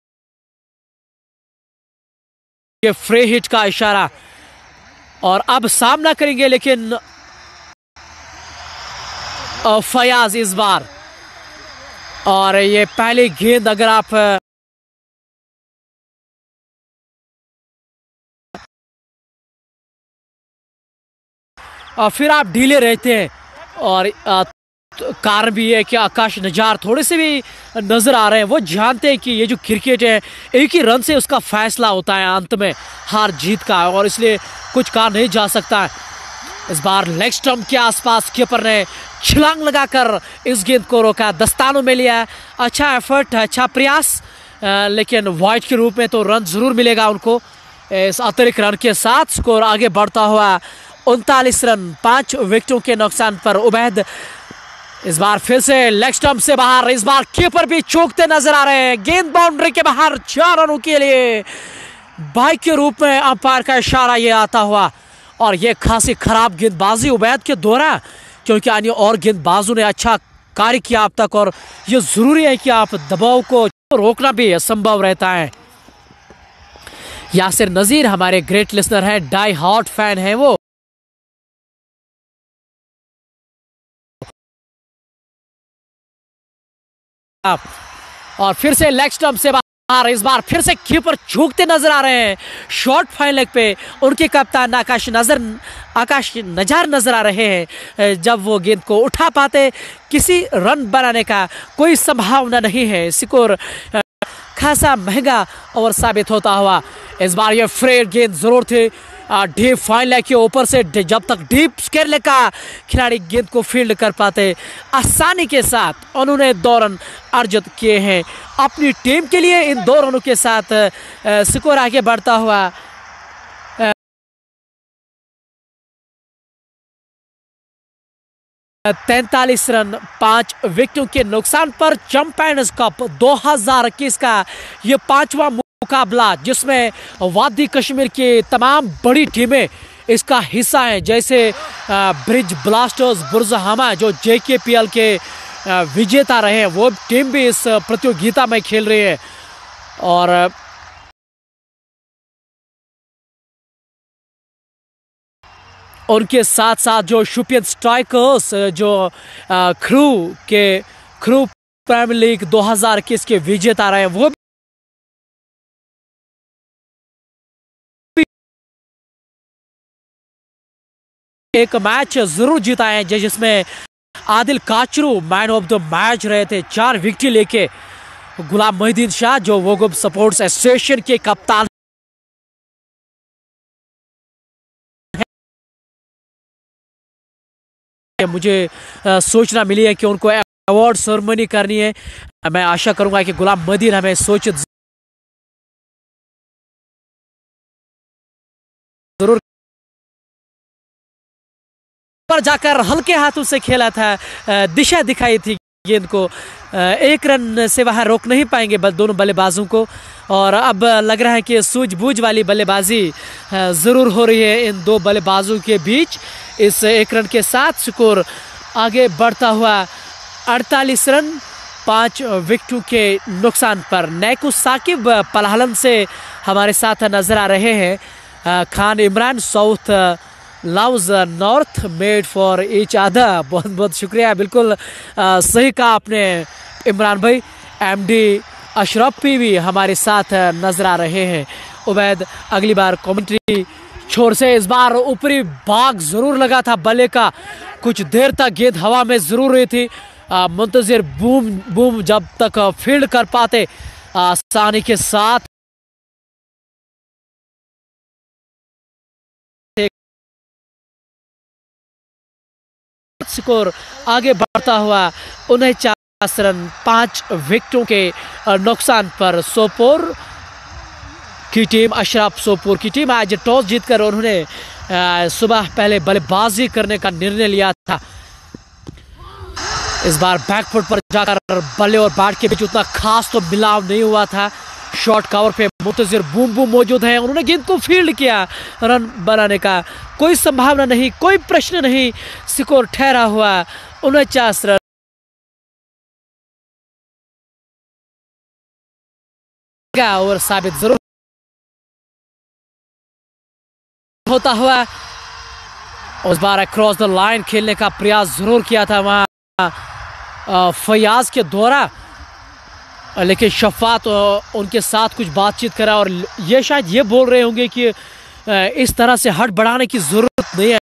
ये फ्री हिट का इशारा। और अब सामना करेंगे लेकिन फयाज इस बार। और ये पहली गेंद अगर आप और फिर आप ढीले रहते हैं। और कारण भी है कि आकाश नजार थोड़े से भी नजर आ रहे हैं, वो जानते हैं कि ये जो क्रिकेट है एक ही रन से उसका फैसला होता है अंत में हार जीत का, और इसलिए कुछ कहा नहीं जा सकता है। इस बार लेग स्टंप के आसपास कीपर ने छलांग लगाकर इस गेंद को रोका, दस्तानों में लिया। अच्छा एफर्ट, अच्छा प्रयास, आ, लेकिन वाइड के रूप में तो रन जरूर मिलेगा उनको। इस अतिरिक्त रन के साथ स्कोर आगे बढ़ता हुआ उनतालीस रन पांच विकेटों के नुकसान पर। उबैद इस बार फिर से लेग स्टंप से बाहर, इस बार कीपर भी चौंकते नजर आ रहे हैं। गेंद बाउंड्री के बाहर, चार रनों के लिए बाइक के रूप में अंपायर का इशारा ये आता हुआ। और ये खासी खराब गेंदबाजी उबैद के द्वारा, क्योंकि अन्य और गेंदबाजों ने अच्छा कार्य किया अब तक, और ये जरूरी है कि आप दबाव को रोकना भी असंभव रहता है। यासिर नजीर हमारे ग्रेट लिसनर हैं, डाई हार्ड फैन हैं वो। और फिर से लेग स्टंप से बाहर, इस बार फिर से कीपर झुकते नजर आ रहे हैं। शॉर्ट फाइन लेग पे उनके कप्तान आकाश नजर आकाश नजार नजर आ रहे हैं। जब वो गेंद को उठा पाते, किसी रन बनाने का कोई संभावना नहीं है। स्कोर खासा महंगा और साबित होता हुआ। इस बार ये फ्रेड गेंद जरूर थे डीप फाइन लेग के ऊपर से। जब तक डीप स्क्वायर लेग का खिलाड़ी गेंद को फील्ड कर पाते, आसानी के साथ उन्होंने दो रन अर्जित किए हैं अपनी टीम के लिए। इन दो रनों के साथ स्कोर आगे बढ़ता हुआ तैंतालीस रन पांच विकेटों के नुकसान पर। चैंपियंस कप दो हज़ार इक्कीस का ये पांचवा मुकाबला, जिसमें वादी कश्मीर की तमाम बड़ी टीमें इसका हिस्सा हैं, जैसे ब्रिज ब्लास्टर्स बुरज़हामा जो जेकेपीएल के विजेता रहे हैं, वो टीम भी इस प्रतियोगिता में खेल रही है। और उनके साथ साथ जो शुपियन स्ट्राइकर्स जो क्रू के क्रू प्रीमियर लीग दो हज़ार इक्कीस के विजेता रहे हैं, वो एक मैच जरूर जीता है, जिसमें Adil Kachru man of the match रहे थे चार विकेट लेके। गुलाम मोहिद्दीन शाह जो वोगुब सपोर्ट्स एसोसिएशन के कप्तान मुझे आ, सूचना मिली है कि उनको अवार्ड सेरेमनी करनी है। मैं आशा करूंगा कि गुलाम मोहिद्दीन हमें सूचित जरूर पर जाकर हल्के हाथों से खेला था, दिशा दिखाई थी गेंद को। एक रन से वहां रोक नहीं पाएंगे दोनों बल्लेबाजों को। और अब लग रहा है कि सूझबूझ वाली बल्लेबाजी जरूर हो रही है इन दो बल्लेबाजों के बीच। इस एक रन के साथ स्कोर आगे बढ़ता हुआ अड़तालीस रन पांच विकेटों के नुकसान पर। नैकू साकिब पलाहलन से हमारे साथ नजर आ रहे हैं। Khan Imran south loves north made for each other. बहुत बहुत शुक्रिया, बिल्कुल आ, सही कहा आपने इमरान भाई। एमडी अशरफ भी हमारे साथ नजर आ रहे हैं। उबैद अगली बार कमेंट्री छोर से, इस बार ऊपरी भाग जरूर लगा था बल्ले का, कुछ देर तक गेंद हवा में जरूर रही थी। मुंतजिर बूम बूम जब तक फील्ड कर पाते आसानी के साथ स्कोर आगे बढ़ता हुआ उनचास रन पांच विकेटों के नुकसान पर सोपोर की टीम, अशरफ सोपोर की टीम आज टॉस जीतकर उन्होंने सुबह पहले बल्लेबाजी करने का निर्णय लिया था। इस बार बैकफुट पर जाकर बल्ले और बैट के बीच उतना खास तो मिलाव नहीं हुआ था। शॉर्ट कवर पे मुंतजिर बूम बूम मौजूद है, उन्होंने गेंद को फील्ड किया, रन बनाने का कोई संभावना नहीं, कोई प्रश्न नहीं। स्कोर ठहरा हुआ उनचास रन। और साबित जरूर होता हुआ, उस बार अक्रॉस द लाइन खेलने का प्रयास जरूर किया था वहां फयाज के द्वारा, लेकिन शफात उनके साथ कुछ बातचीत करा और ये शायद ये बोल रहे होंगे कि इस तरह से हट बढ़ाने की जरूरत नहीं है।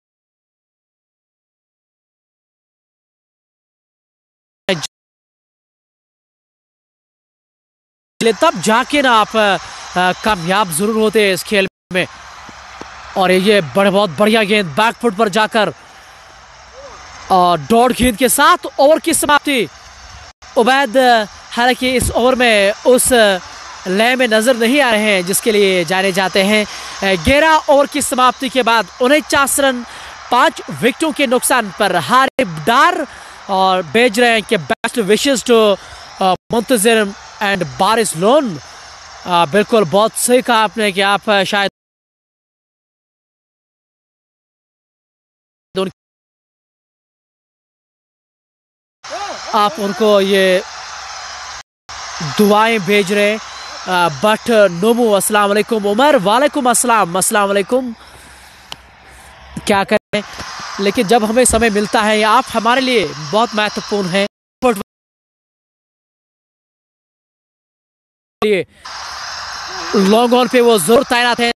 तब जाके ना आप कामयाब जरूर होते इस खेल में। और ये बड़े बहुत बढ़िया गेंद बैकफुट पर जाकर और डॉट गेंद के साथ ओवर की समाप्ति। उबैद हालांकि इस ओवर में उस लय में नजर नहीं आ रहे हैं जिसके लिए जाने जाते हैं। ग्यारह ओवर की समाप्ति के बाद उनचास रन पांच विकेटों के नुकसान पर हारिब डार और भेज रहे हैं कि best wishes to Muntazir and Barish Lone. बिल्कुल बहुत सही कहा आपने कि आप शायद आप उनको ये दुआएं भेज रहे हैं। बट नोमू अस्सलाम वालेकुम, उमर वालेकुम अस्सलाम, अस्सलाम वालेकुम। क्या करें, लेकिन जब हमें समय मिलता है आप हमारे लिए बहुत महत्वपूर्ण है। लॉन्ग ऑन पे वो जरूर तैनात है।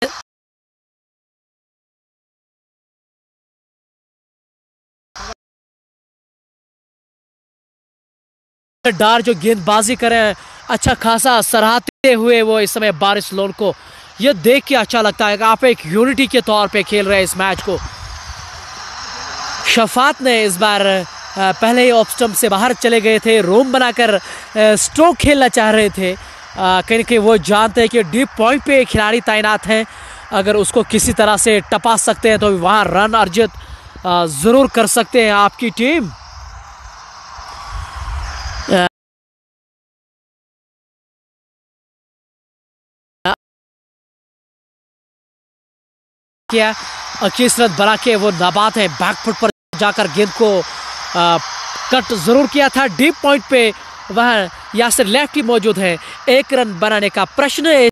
डार जो गेंदबाजी करें अच्छा खासा सराहते हुए वो इस समय बारिश लोन को, ये देख के अच्छा लगता है कि आप एक यूनिटी के तौर पे खेल रहे हैं इस मैच को। शफात ने इस बार पहले ही ऑफ स्टंप से बाहर चले गए थे, रोम बनाकर स्ट्रोक खेलना चाह रहे थे। कहीं कहीं वो जानते हैं कि डीप पॉइंट पे खिलाड़ी तैनात हैं, अगर उसको किसी तरह से टपा सकते हैं तो वहाँ रन अर्जित ज़रूर कर सकते हैं आपकी टीम। किया इक्कीस रन बना के वो नाबाद है, बैकफुट पर जाकर गेंद को आ, कट जरूर किया था डीप पॉइंट पे, वह यासिर लेफ्टी मौजूद है। एक रन बनाने का प्रश्न है।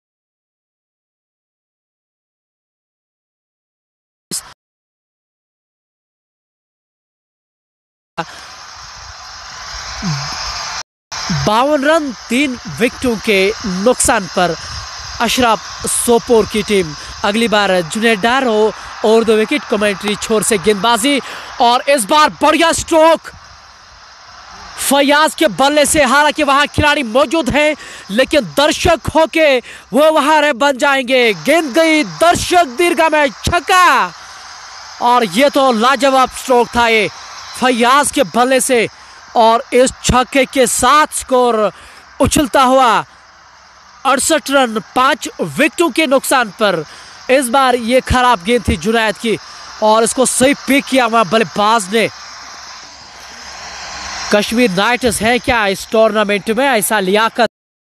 बावन रन तीन विकेटों के नुकसान पर अशरफ सोपोर की टीम। अगली बार जुनेद डार हो और दो विकेट कमेंट्री छोर से गेंदबाजी और इस बार बढ़िया स्ट्रोक फयाज के बल्ले से। हालांकि वहां खिलाड़ी मौजूद हैं लेकिन दर्शक होके वो वहां रह बन जाएंगे। गेंद गई दर्शक दीर्घा में, छक्का। और ये तो लाजवाब स्ट्रोक था ये फयाज के बल्ले से और इस छक्के के साथ स्कोर उछलता हुआ अड़सठ रन पांच विकेटों के नुकसान पर। इस बार ये खराब गेंद थी जुनैद की और इसको सही पिक किया वहां बल्लेबाज ने। कश्मीर नाइट्स है क्या इस टूर्नामेंट में, ऐसा लियाकत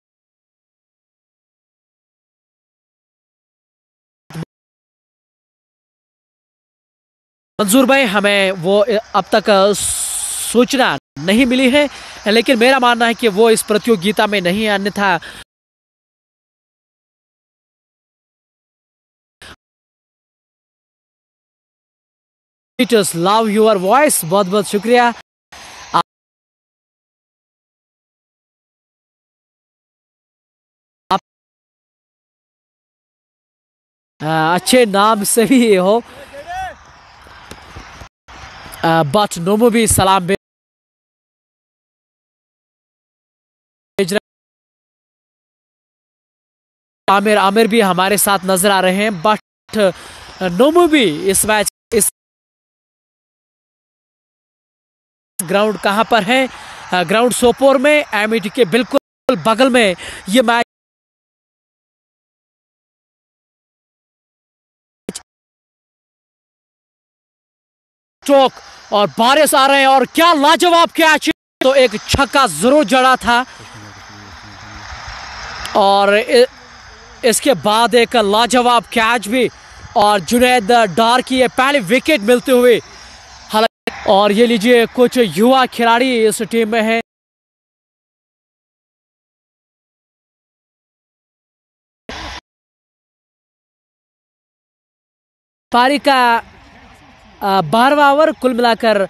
मंजूर भाई हमें वो अब तक सूचना नहीं मिली है, लेकिन मेरा मानना है कि वो इस प्रतियोगिता में नहीं है, अन्यथा लव योर वॉइस, बहुत बहुत शुक्रिया। आ, अच्छे नाम से भी हो, बट नोमो भी सलाम भेज रहे। आमिर आमिर भी हमारे साथ नजर आ रहे हैं, बट नोमो भी इस मैच इस ग्राउंड कहां पर है? ग्राउंड सोपोर में, एमिटी के बिल्कुल बगल में ये मैच स्ट्रोक और बारिश आ रहे हैं और क्या लाजवाब कैच, तो एक छक्का जरूर जड़ा था और इसके बाद एक लाजवाब कैच भी, और जुनैद डार की ये पहली विकेट मिलते हुए। हालांकि और ये लीजिए कुछ युवा खिलाड़ी इस टीम में हैं। पारी का बारहवां ओवर, कुल मिलाकर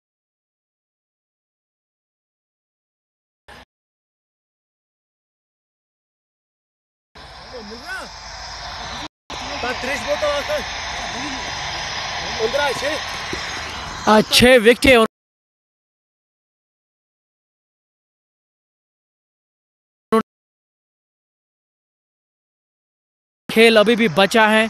छह विकेट खेल अभी भी बचा है।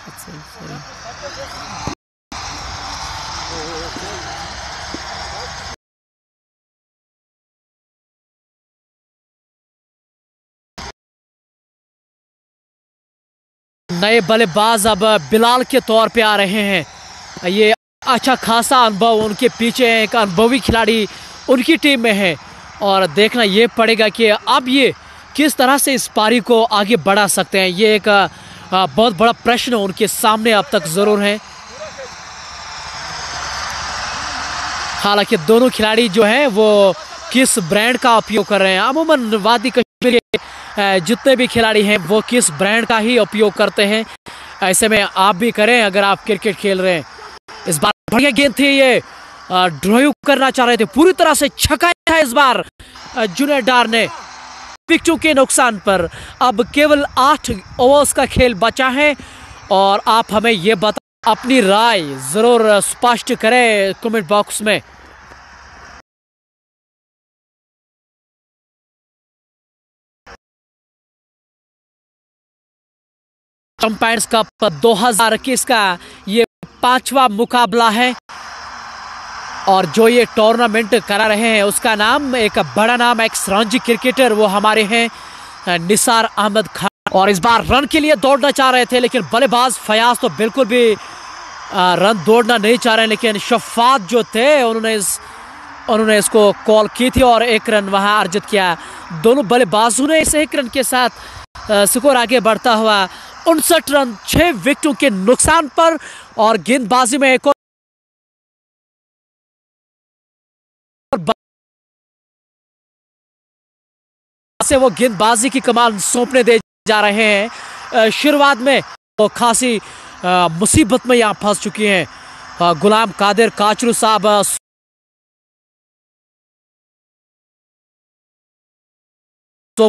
नए बल्लेबाज अब बिलाल के तौर पे आ रहे हैं। ये अच्छा खासा अनुभव उनके पीछे है, एक अनुभवी खिलाड़ी उनकी टीम में है और देखना ये पड़ेगा कि अब ये किस तरह से इस पारी को आगे बढ़ा सकते हैं। ये एक बहुत बड़ा प्रश्न उनके सामने अब तक जरूर है। हालांकि दोनों खिलाड़ी जो हैं वो किस ब्रांड का उपयोग कर रहे हैं, अमूमन वादी कश्मीर के जितने भी खिलाड़ी हैं वो किस ब्रांड का ही उपयोग करते हैं। ऐसे में आप भी करें अगर आप क्रिकेट खेल रहे हैं। इस बार बढ़िया गेंद थी, ये ड्राइव करना चाह रहे थे, पूरी तरह से छकाया है इस बार जुनैद डार ने विकेटों के नुकसान पर। अब केवल आठ ओवर्स का खेल बचा है और आप हमें ये बता, अपनी राय जरूर स्पष्ट करें कमेंट बॉक्स में। चैंपियंस कप दो हज़ार इक्कीस का ये पांचवा मुकाबला है और जो ये टूर्नामेंट करा रहे हैं उसका नाम, एक बड़ा नाम, एक्स रणजी क्रिकेटर वो हमारे हैं निसार अहमद खान, और इस बार रन के लिए दौड़ना चाह रहे थे लेकिन बल्लेबाज फयाज तो बिल्कुल भी रन दौड़ना नहीं चाह रहे, लेकिन शफात जो थे उन्होंने इस उन्होंने इसको कॉल की थी और एक रन वहां अर्जित किया। दोनों बल्लेबाजों ने इस एक रन के साथ स्कोर आगे बढ़ता हुआ उनसठ रन छह विकेटों के नुकसान पर, और गेंदबाजी में एक और से वो गेंदबाजी की कमान सौंपने दे जा रहे हैं। शुरुआत में वो खासी मुसीबत में यहां फंस चुकी हैं। गुलाम कादिर काचरू साहब तो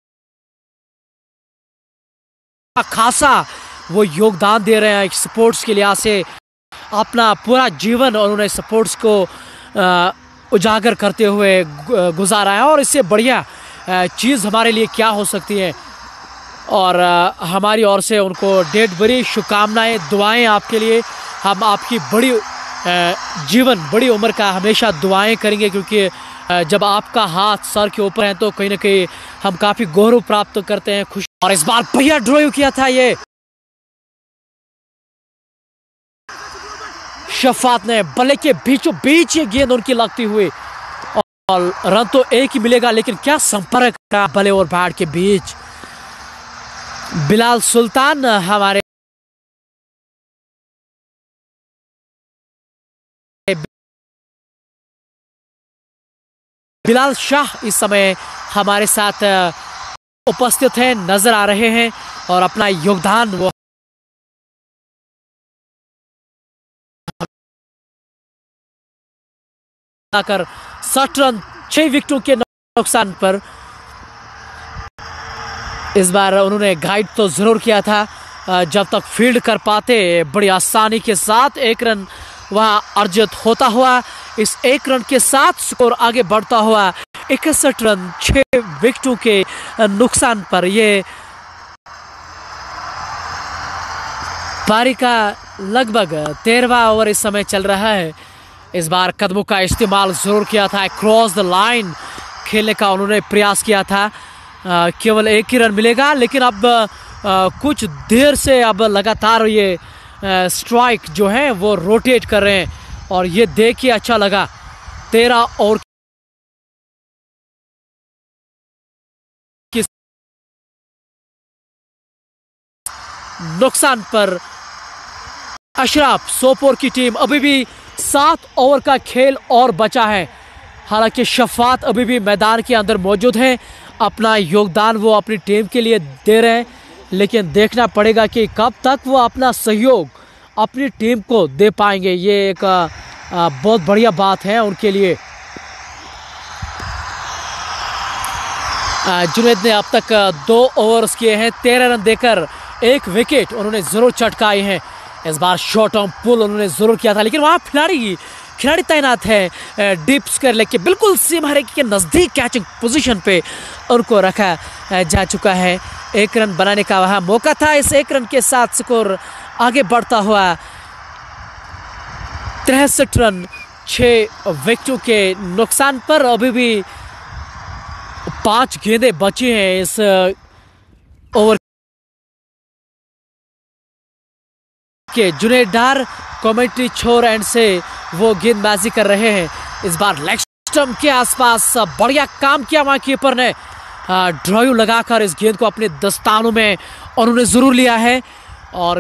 खासा वो योगदान दे रहे हैं स्पोर्ट्स के लिहाज से, अपना पूरा जीवन उन्होंने स्पोर्ट्स को उजागर करते हुए गुजारा है और इससे बढ़िया चीज़ हमारे लिए क्या हो सकती है। और हमारी ओर से उनको ढेर बड़ी शुभकामनाएं, दुआएं आपके लिए। हम आपकी बड़ी जीवन, बड़ी उम्र का हमेशा दुआएं करेंगे, क्योंकि जब आपका हाथ सर के ऊपर है तो कहीं ना कहीं हम काफ़ी गौरव प्राप्त करते हैं, खुश। और इस बार भैया ड्राइव किया था ये शफात ने, बल्ले के बीचों बीच ये गेंद उनकी लगती हुई, और रन तो एक ही मिलेगा लेकिन क्या संपर्क था बल्ले और बैट के बीच। बिलाल सुल्तान हमारे बिलाल शाह इस समय हमारे साथ उपस्थित हैं, नजर आ रहे हैं और अपना योगदान वो मिलाकर साठ रन छह विकेटों के नुकसान पर। इस बार उन्होंने गाइड तो जरूर किया था, जब तक फील्ड कर पाते बड़ी आसानी के साथ एक रन वहां अर्जित होता हुआ, इस एक रन के साथ स्कोर आगे बढ़ता हुआ इकसठ रन छह विकेटों के नुकसान पर। ये पारी का लगभग तेरहवां ओवर इस समय चल रहा है। इस बार कदमों का इस्तेमाल जरूर किया था, क्रॉस द लाइन खेलने का उन्होंने प्रयास किया था। आ, केवल एक ही रन मिलेगा, लेकिन अब आ, कुछ देर से अब लगातार ये आ, स्ट्राइक जो है वो रोटेट कर रहे हैं और ये देख के अच्छा लगा। तेरह ओवर की नुकसान पर अशराफ सोपोर की टीम, अभी भी सात ओवर का खेल और बचा है। हालांकि शफात अभी भी मैदान के अंदर मौजूद हैं, अपना योगदान वो अपनी टीम के लिए दे रहे हैं, लेकिन देखना पड़ेगा कि कब तक वो अपना सहयोग अपनी टीम को दे पाएंगे। ये एक आ, आ, बहुत बढ़िया बात है उनके लिए। जुनैद ने अब तक दो ओवर्स किए हैं, तेरह रन देकर एक विकेट उन्होंने जरूर चटकाई है। इस बार शॉर्ट ऑन पुल उन्होंने जरूर किया था, लेकिन वहाँ खिलाड़ी खिलाड़ी तैनात है डीप स्क्वायर लेके बिल्कुल सीमा रेखा के नज़दीक कैचिंग पोजीशन पे उनको रखा जा चुका है। एक रन बनाने का वहाँ मौका था, इस एक रन के साथ स्कोर आगे बढ़ता हुआ तिरसठ रन छः विकेटों के नुकसान पर। अभी भी पांच गेंदें बची हैं इस ओवर के। जुनैद डार कमेंट्री छोर एंड से वो गेंदबाजी कर रहे हैं। इस बार लेग स्टंप के आसपास बढ़िया काम किया वहां कीपर ने, ड्राइव लगाकर इस गेंद को अपने दस्तानों में उन्होंने जरूर लिया है और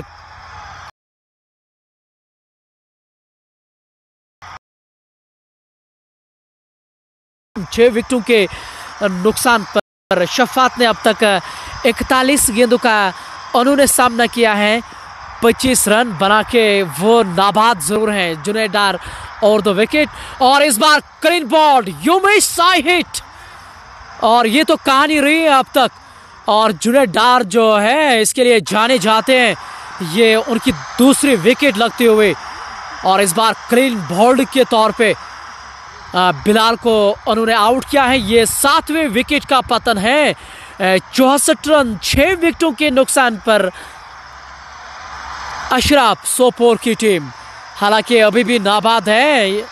छह विकेटों के नुकसान पर शफात ने अब तक इकतालीस गेंदों का उन्होंने सामना किया है। पच्चीस रन बना के वो नाबाद जरूर हैं। जुनैद डार और दो विकेट और इस बार क्लीन बॉल यूमिश साई हिट और ये तो कहानी रही है अब तक। और जुनैद डार जो है इसके लिए जाने जाते हैं, ये उनकी दूसरी विकेट लगते हुए और इस बार क्लीन बॉल्ड के तौर पे बिलाल को उन्होंने आउट किया है। ये सातवें विकेट का पतन है। चौसठ रन छह विकेटों के नुकसान पर अशराफ सोपोर की टीम, हालांकि अभी भी नाबाद है।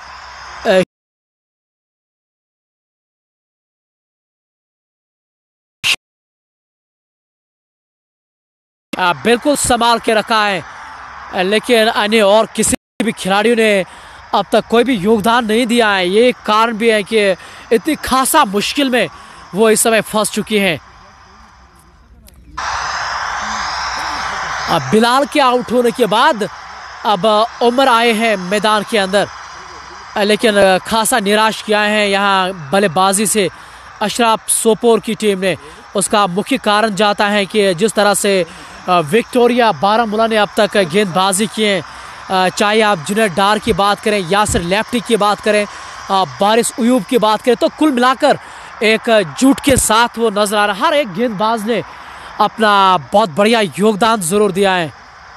बिल्कुल संभाल के रखा है, लेकिन अन्य और किसी भी खिलाड़ियों ने अब तक कोई भी योगदान नहीं दिया है। ये एक कारण भी है कि इतनी खासा मुश्किल में वो इस समय फंस चुकी हैं। अब बिलाल के आउट होने के बाद अब उमर आए हैं मैदान के अंदर, लेकिन खासा निराश किया है यहाँ बल्लेबाजी से अशराफ सोपोर की टीम ने। उसका मुख्य कारण जाता है कि जिस तरह से विक्टोरिया बारामूला ने अब तक गेंदबाजी की है, चाहे आप जुनैद डार की बात करें, यासिर लेफ्टी की बात करें, बारिश उयूब की बात करें, तो कुल मिलाकर एक जुट के साथ वो नजर आ रहा। हर एक गेंदबाज ने अपना बहुत बढ़िया योगदान जरूर दिया है।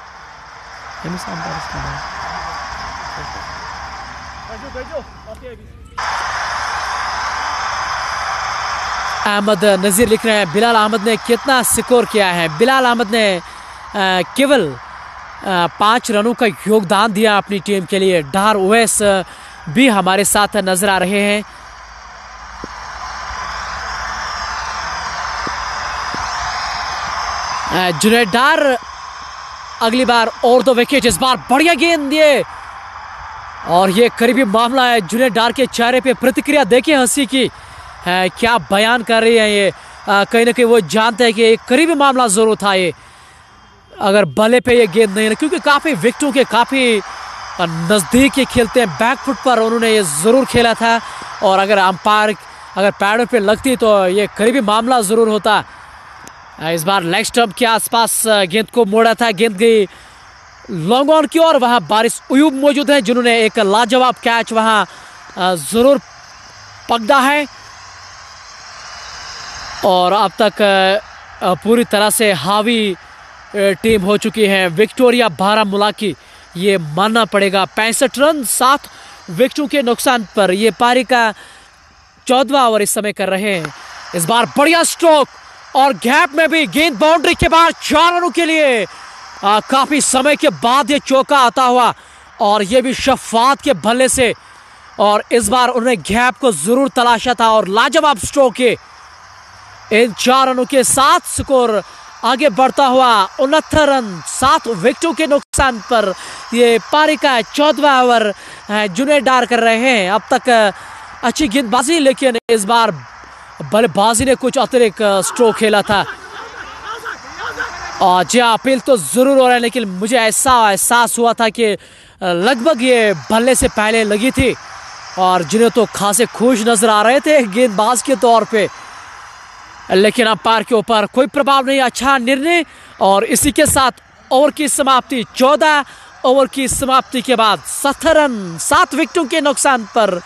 अहमद नजीर लिख रहे हैं बिलाल अहमद ने कितना स्कोर किया है। बिलाल अहमद ने केवल पाँच रनों का योगदान दिया अपनी टीम के लिए। डार ओवैस भी हमारे साथ नजर आ रहे हैं। जुनैद डार अगली बार और दो विकेट, इस बार बढ़िया गेंद दिए और ये करीबी मामला है। जुनैद डार के चेहरे पे प्रतिक्रिया देखिए हंसी की, है क्या बयान कर रही है ये। कहीं ना कहीं वो जानते हैं कि एक करीबी मामला जरूर था ये, अगर बल्ले पे ये गेंद नहीं, क्योंकि काफ़ी विकेटों के काफ़ी नज़दीक ये खेलते हैं। बैक फुट पर उन्होंने ये ज़रूर खेला था और अगर अंपायर अगर पैडों पे लगती तो ये करीबी मामला ज़रूर होता। इस बार लेग स्टंप के आसपास गेंद को मोड़ा था, गेंद गई लॉन्ग ऑन की और वहाँ बारिश उयूब मौजूद है जिन्होंने एक लाजवाब कैच वहाँ ज़रूर पकड़ा है और अब तक पूरी तरह से हावी टीम हो चुकी है विक्टोरिया बारामूला की, ये मानना पड़ेगा। पैंसठ रन सात विकेटों के नुकसान पर ये पारी का चौदहवां ओवर इस समय कर रहे हैं। इस बार बढ़िया स्ट्रोक और गैप में भी गेंद बाउंड्री के बाद चार रनों के लिए आ, काफी समय के बाद ये चौका आता हुआ और ये भी शफात के भल्ले से, और इस बार उन्होंने गैप को जरूर तलाशा था और लाजवाब स्ट्रोक के इन चार रनों के साथ स्कोर आगे बढ़ता हुआ उनहत्तर रन सात विकेटों के नुकसान पर ये पारी का चौदहवां ओवर जुनैद डार कर रहे हैं। अब तक अच्छी गेंदबाजी, लेकिन इस बार बल्लेबाजी ने कुछ अतिरिक्त स्ट्रोक खेला था। और जी अपील तो जरूर हो रहा है, लेकिन मुझे ऐसा एहसास हुआ था कि लगभग ये बल्ले से पहले लगी थी और जिन्हें तो खासे खुश नजर आ रहे थे गेंदबाज के तौर पे, लेकिन अंपायर के ऊपर कोई प्रभाव नहीं। अच्छा निर्णय और इसी के साथ ओवर की समाप्ति। चौदह ओवर की समाप्ति के बाद सत्तर रन सात विकेटों के नुकसान पर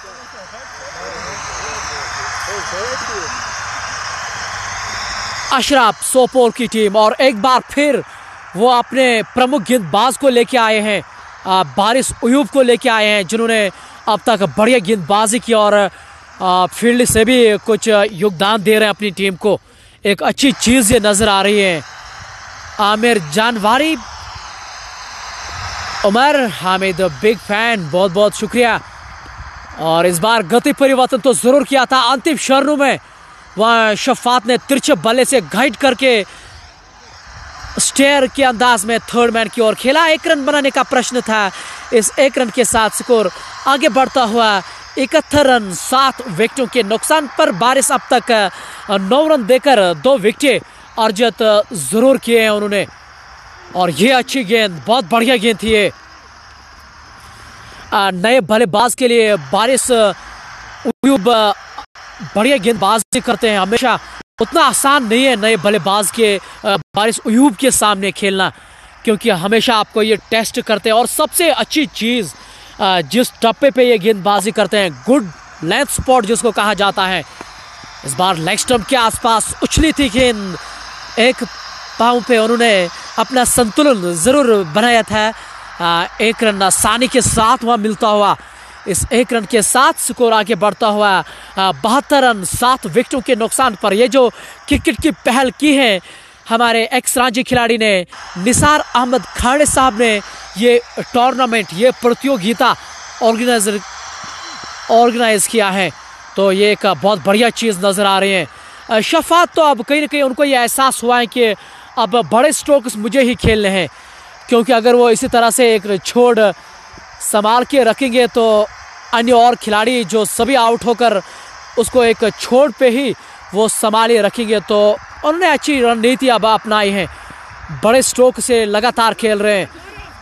अशरफ सोपोर की टीम और एक बार फिर वो अपने प्रमुख गेंदबाज को लेके आए हैं, बारिश अयूब को लेके आए हैं, जिन्होंने अब तक बढ़िया गेंदबाजी की और फील्ड से भी कुछ योगदान दे रहे हैं अपनी टीम को। एक अच्छी चीज ये नजर आ रही है। आमिर जानवारी, उमर हामिद बिग फैन, बहुत बहुत शुक्रिया। और इस बार गति परिवर्तन तो जरूर किया था अंतिम क्षणों में, वह शफात ने तिरछे बल्ले से गाइड करके स्टेयर के अंदाज में थर्ड मैन की ओर खेला। एक रन बनाने का प्रश्न था, इस एक रन के साथ स्कोर आगे बढ़ता हुआ इकहत्तर रन सात विकेटों के नुकसान पर। बारिश अब तक नौ रन देकर दो विकेट अर्जित जरूर किए हैं उन्होंने, और ये अच्छी गेंद, बहुत बढ़िया गेंद थी ये। नए बल्लेबाज के लिए बारिश अयूब बढ़िया गेंदबाजी करते हैं हमेशा, उतना आसान नहीं है नए बल्लेबाज के बारिश अयूब के सामने खेलना, क्योंकि हमेशा आपको ये टेस्ट करते हैं। और सबसे अच्छी चीज़ जिस टप्पे पे ये गेंदबाजी करते हैं, गुड लेंथ स्पॉट जिसको कहा जाता है, इस बार लेग स्टंप के आसपास उछली थी गेंद, एक पाँव पे उन्होंने अपना संतुलन जरूर बनाया था। एक रन आसानी के साथ वहाँ मिलता हुआ, इस एक रन के साथ स्कोर आगे बढ़ता हुआ बहत्तर रन सात विकेटों के नुकसान पर। ये जो क्रिकेट की पहल की है हमारे एक्स रांची खिलाड़ी ने, निसार अहमद खाड़े साहब ने ये टूर्नामेंट, ये प्रतियोगिता ऑर्गेनाइजर ऑर्गेनाइज किया है, तो ये एक बहुत बढ़िया चीज़ नज़र आ रही है। शफात तो अब कहीं ना कहीं उनको ये एहसास हुआ है कि अब बड़े स्ट्रोक्स मुझे ही खेलने हैं, क्योंकि अगर वो इसी तरह से एक छोड़ संभाल के रखेंगे तो अन्य और खिलाड़ी जो सभी आउट होकर उसको एक छोड़ पे ही वो संभाले रखेंगे, तो उन्होंने अच्छी रणनीति अब अपनाई है, बड़े स्ट्रोक से लगातार खेल रहे हैं।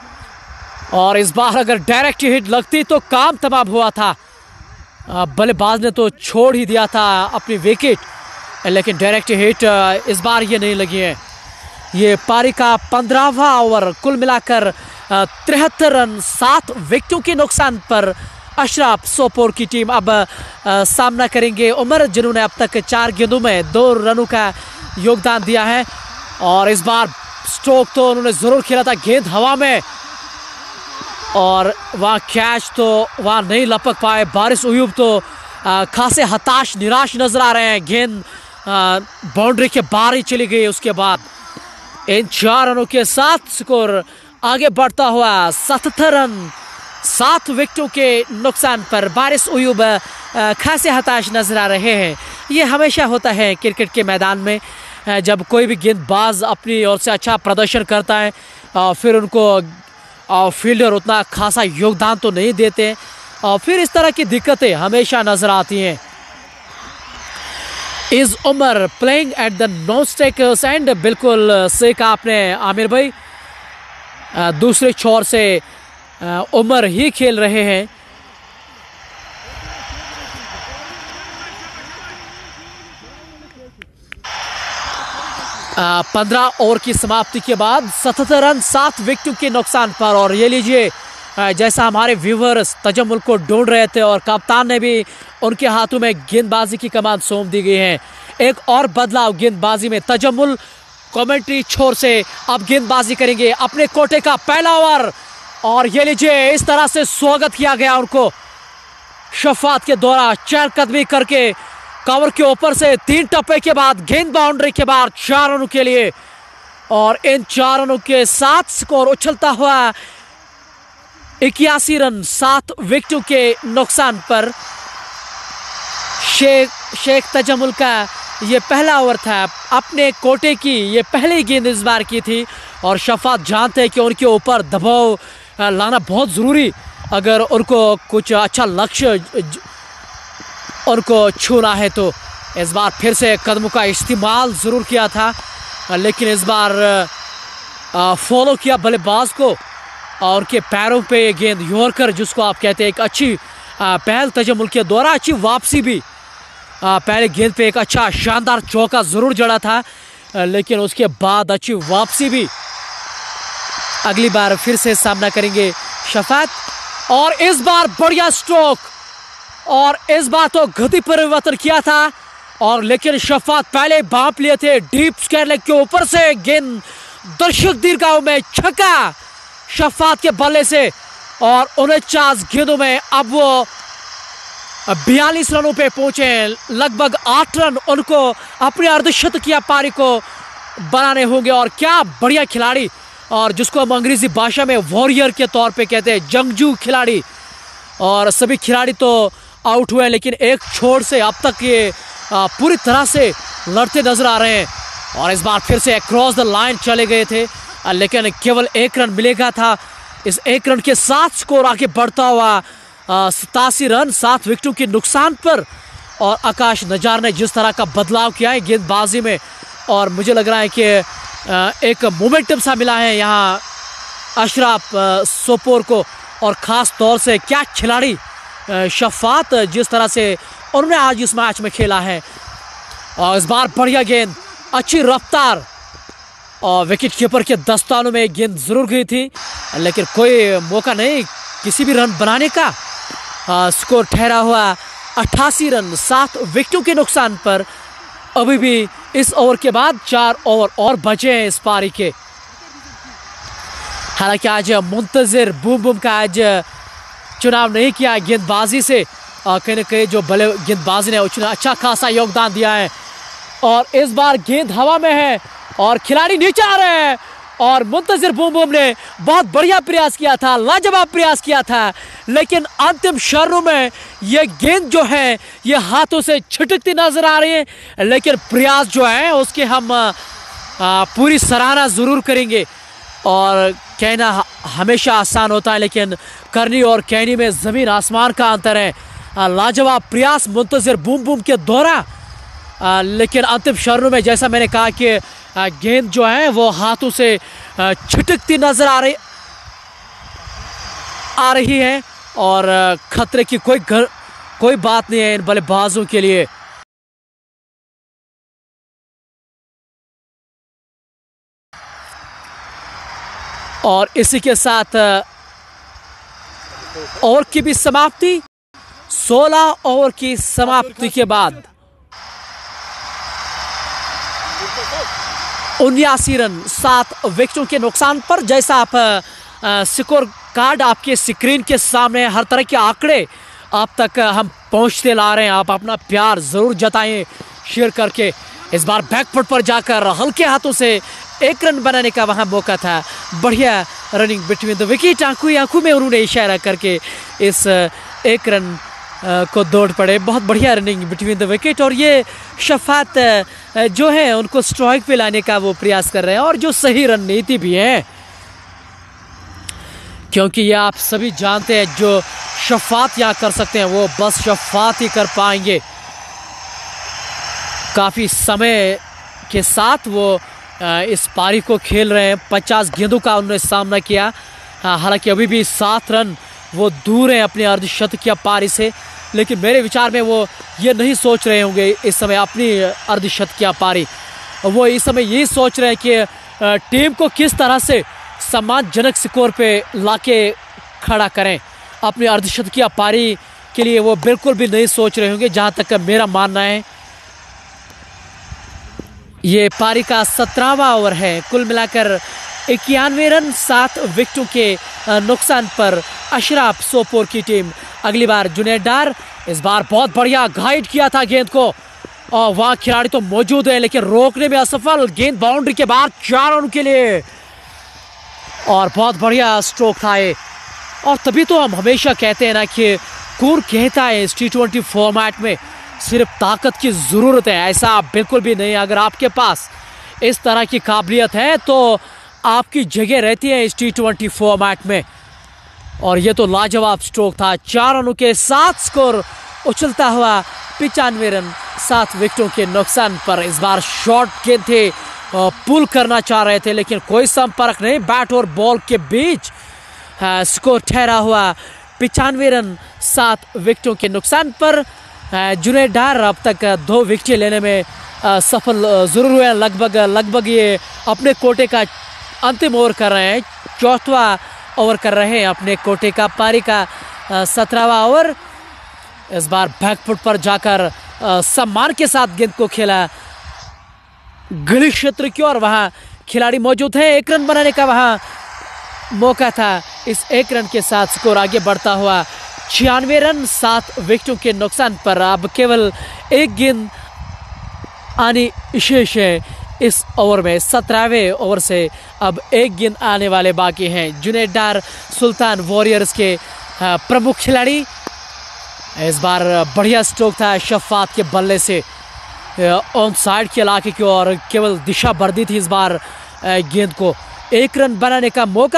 और इस बार अगर डायरेक्ट हिट लगती तो काम तमाम हुआ था, बल्लेबाज ने तो छोड़ ही दिया था अपनी विकेट, लेकिन डायरेक्ट हिट इस बार ये नहीं लगी है। ये पारी का पंद्रहवां ओवर, कुल मिलाकर तिहत्तर रन सात विकेटों के नुकसान पर अशरफ सोपोर की टीम अब आ, सामना करेंगे उमर, जिन्होंने अब तक चार गेंदों में दो रनों का योगदान दिया है। और इस बार स्ट्रोक तो उन्होंने ज़रूर खेला था, गेंद हवा में और वहाँ कैच तो वहाँ नहीं लपक पाए। बारिश अयूब तो आ, खासे हताश निराश नजर आ रहे हैं, गेंद बाउंड्री के बाहर ही चली गई। उसके बाद इन चार रनों के साथ स्कोर आगे बढ़ता हुआ सतहत्तर रन सात विकेटों के नुकसान पर। बारिश अयूब खासे हताश नजर आ रहे हैं। ये हमेशा होता है क्रिकेट के मैदान में, जब कोई भी गेंदबाज अपनी ओर से अच्छा प्रदर्शन करता है फिर उनको फील्डर उतना खासा योगदान तो नहीं देते, और फिर इस तरह की दिक्कतें हमेशा नजर आती हैं। Is Umar playing at the non striker end, बिल्कुल सही कहा आपने आमिर भाई, दूसरे छोर से उमर ही खेल रहे हैं। पंद्रह ओवर की समाप्ति के बाद सतहत्तर रन सात विकेटों के नुकसान पर। और ये लीजिए जैसा हमारे व्यूवर्स तजम्मुल को ढूंढ रहे थे और कप्तान ने भी उनके हाथों में गेंदबाजी की कमान सौंप दी गई है। एक और बदलाव गेंदबाजी में, तजम्मुल कमेंट्री छोर से अब गेंदबाजी करेंगे अपने कोटे का पहला ओवर और ये लीजिए इस तरह से स्वागत किया गया उनको शफात के द्वारा चहलकदमी करके कवर के ऊपर से तीन टप्पे के बाद गेंद बाउंड्री के बाद चार रनों के लिए और इन चार रनों के साथ स्कोर उछलता हुआ इक्यासी रन सात विकेटों के नुकसान पर। शेख शेख तजम्मुल का ये पहला ओवर था, अपने कोटे की ये पहली गेंद इस बार की थी और शफात जानते हैं कि उनके ऊपर दबाव लाना बहुत ज़रूरी, अगर उनको कुछ अच्छा लक्ष्य उनको छूना है तो। इस बार फिर से कदमों का इस्तेमाल ज़रूर किया था, लेकिन इस बार फॉलो किया बल्लेबाज को और उनके पैरों पे गेंद यॉर्कर जिसको आप कहते हैं, एक अच्छी पहल तजम्मुल के द्वारा, अच्छी वापसी भी। पहले गेंद पे एक अच्छा शानदार चौका ज़रूर जड़ा था, लेकिन उसके बाद अच्छी वापसी भी। अगली बार फिर से सामना करेंगे शफात और इस बार बढ़िया स्ट्रोक और इस बार तो गति परिवर्तन किया था और लेकिन शफात पहले भांप लिए थे डीप स्क्वायर लेग के ऊपर से गेंद दर्शक दीर्घाओं में छक्का शफात के बल्ले से और उनचास गेंदों में अब वो बयालीस रनों पे पहुंचे। लगभग आठ रन उनको अपने अर्धशतकीय पारी को बनाने होंगे और क्या बढ़िया खिलाड़ी, और जिसको हम अंग्रेजी भाषा में वॉरियर के तौर पे कहते हैं, जंगजू खिलाड़ी। और सभी खिलाड़ी तो आउट हुए लेकिन एक छोर से अब तक ये पूरी तरह से लड़ते नजर आ रहे हैं और इस बार फिर से क्रॉस द लाइन चले गए थे लेकिन केवल एक रन मिलेगा था। इस एक रन के साथ स्कोर आगे बढ़ता हुआ सतासी रन सात विकेटों के नुकसान पर और आकाश नजार ने जिस तरह का बदलाव किया है गेंदबाजी में और मुझे लग रहा है कि एक मोमेंटम सा मिला है यहाँ अशरफ सोपोर को और ख़ास तौर से क्या खिलाड़ी शफात जिस तरह से उन्होंने आज इस मैच में खेला है। और इस बार बढ़िया गेंद, अच्छी रफ्तार और विकेट कीपर के दस्तानों में गेंद ज़रूर गई थी लेकिन कोई मौका नहीं किसी भी रन बनाने का। आ, स्कोर ठहरा हुआ अट्ठासी रन सात विकेटों के नुकसान पर। अभी भी इस ओवर के बाद चार ओवर और बचे हैं इस पारी के। हालांकि आज मुंतजिर बूम बूम का आज चुनाव नहीं किया गेंदबाजी से, कहीं ना कहीं जो बल्ले गेंदबाजी ने उसने अच्छा खासा योगदान दिया है और इस बार गेंद हवा में है और खिलाड़ी नीचे आ रहे हैं और मुंतजिर बूम बूम ने बहुत बढ़िया प्रयास किया था, लाजवाब प्रयास किया था लेकिन अंतिम क्षणों में ये गेंद जो है ये हाथों से छिटकती नजर आ रही है लेकिन प्रयास जो है उसके हम आ, पूरी सराहना ज़रूर करेंगे। और कहना हमेशा आसान होता है लेकिन करनी और कहनी में ज़मीन आसमान का अंतर है। लाजवाब प्रयास मुंतजिर बूम बूम के द्वारा लेकिन अंतिम क्षणों में जैसा मैंने कहा कि गेंद जो है वो हाथों से छिटकती नजर आ रही आ रही है और खतरे की कोई घर, कोई बात नहीं है इन बल्लेबाजों के लिए। और इसी के साथ ओवर की भी समाप्ति, सोलह ओवर की समाप्ति के बाद उन्यासी रन सात विकेटों के नुकसान पर। जैसा आप स्कोर कार्ड आपके स्क्रीन के सामने, हर तरह के आंकड़े आप तक हम पहुंचते ला रहे हैं। आप अपना प्यार ज़रूर जताएं शेयर करके। इस बार बैकफुट पर जाकर हल्के हाथों से एक रन बनाने का वहां मौका था। बढ़िया रनिंग बिटवीन द विकेट, आंखों आंखों में उन्होंने इशारा करके इस एक रन को दौड़ पड़े। बहुत बढ़िया रनिंग बिटवीन द विकेट और ये शफात जो है उनको स्ट्राइक पे लाने का वो प्रयास कर रहे हैं और जो सही रणनीति भी है क्योंकि ये आप सभी जानते हैं जो शफात यहाँ कर सकते हैं वो बस शफात ही कर पाएंगे। काफ़ी समय के साथ वो इस पारी को खेल रहे हैं। पचास गेंदों का उन्होंने सामना किया, हालांकि अभी भी सात रन वो दूर हैं अपने अर्धशतकीय पारी से, लेकिन मेरे विचार में वो ये नहीं सोच रहे होंगे इस समय अपनी अर्धशतकीय पारी। वो इस समय यही सोच रहे हैं कि टीम को किस तरह से सम्मानजनक स्कोर पे लाके खड़ा करें। अपनी अर्धशतकीय पारी के लिए वो बिल्कुल भी नहीं सोच रहे होंगे, जहां तक मेरा मानना है। ये पारी का सत्रहवां ओवर है। कुल मिलाकर इक्यानवे रन सात विकेटों के नुकसान पर अशराफ सोपोर की टीम। अगली बार जुनैद डार, इस बार बहुत बढ़िया गाइड किया था गेंद को और वहां खिलाड़ी तो मौजूद है लेकिन रोकने में असफल। गेंद बाउंड्री के बाहर, चार रन के लिए और बहुत बढ़िया स्ट्रोक था ये। और तभी तो हम हमेशा कहते हैं ना कि कौन कहता है इस टी ट्वेंटी फॉर्मेट में सिर्फ ताकत की ज़रूरत है, ऐसा बिल्कुल भी नहीं। अगर आपके पास इस तरह की काबिलियत है तो आपकी जगह रहती है इस टी ट्वेंटी फॉर्मेट में। और ये तो लाजवाब स्ट्रोक था। चार रनों के साथ स्कोर उछलता हुआ पिचानवे रन सात विकेटों के नुकसान पर। इस बार शॉर्ट गेंद थे, पुल करना चाह रहे थे लेकिन कोई संपर्क नहीं। बैट और बॉल के बीच स्कोर ठहरा हुआ पिचानवे रन सात विकेटों के नुकसान पर। जुनैद डार अब तक दो विकेट लेने में सफल जरूर हुए। लगभग लगभग ये अपने कोटे का अंतिम ओवर कर रहे हैं, चौथा ओवर कर रहे हैं अपने कोटे का। पारी का सत्रहवां ओवर। इस बार बैकफुट पर जाकर सम्मान के साथ गेंद को खेला गली क्षेत्र की और वहां खिलाड़ी मौजूद है। एक रन बनाने का वहां मौका था। इस एक रन के साथ स्कोर आगे बढ़ता हुआ छियानवे रन सात विकेटों के नुकसान पर। अब केवल एक गेंद आनी शेष है इस ओवर में। सत्रहवें ओवर से अब एक गेंद आने वाले बाकी हैं। जुनैद डार सुल्तान वॉरियर्स के प्रमुख खिलाड़ी। इस बार बढ़िया स्ट्रोक था शफात के बल्ले से ऑन साइड के इलाके की और केवल दिशा भर दी थी इस बार गेंद को। एक रन बनाने का मौका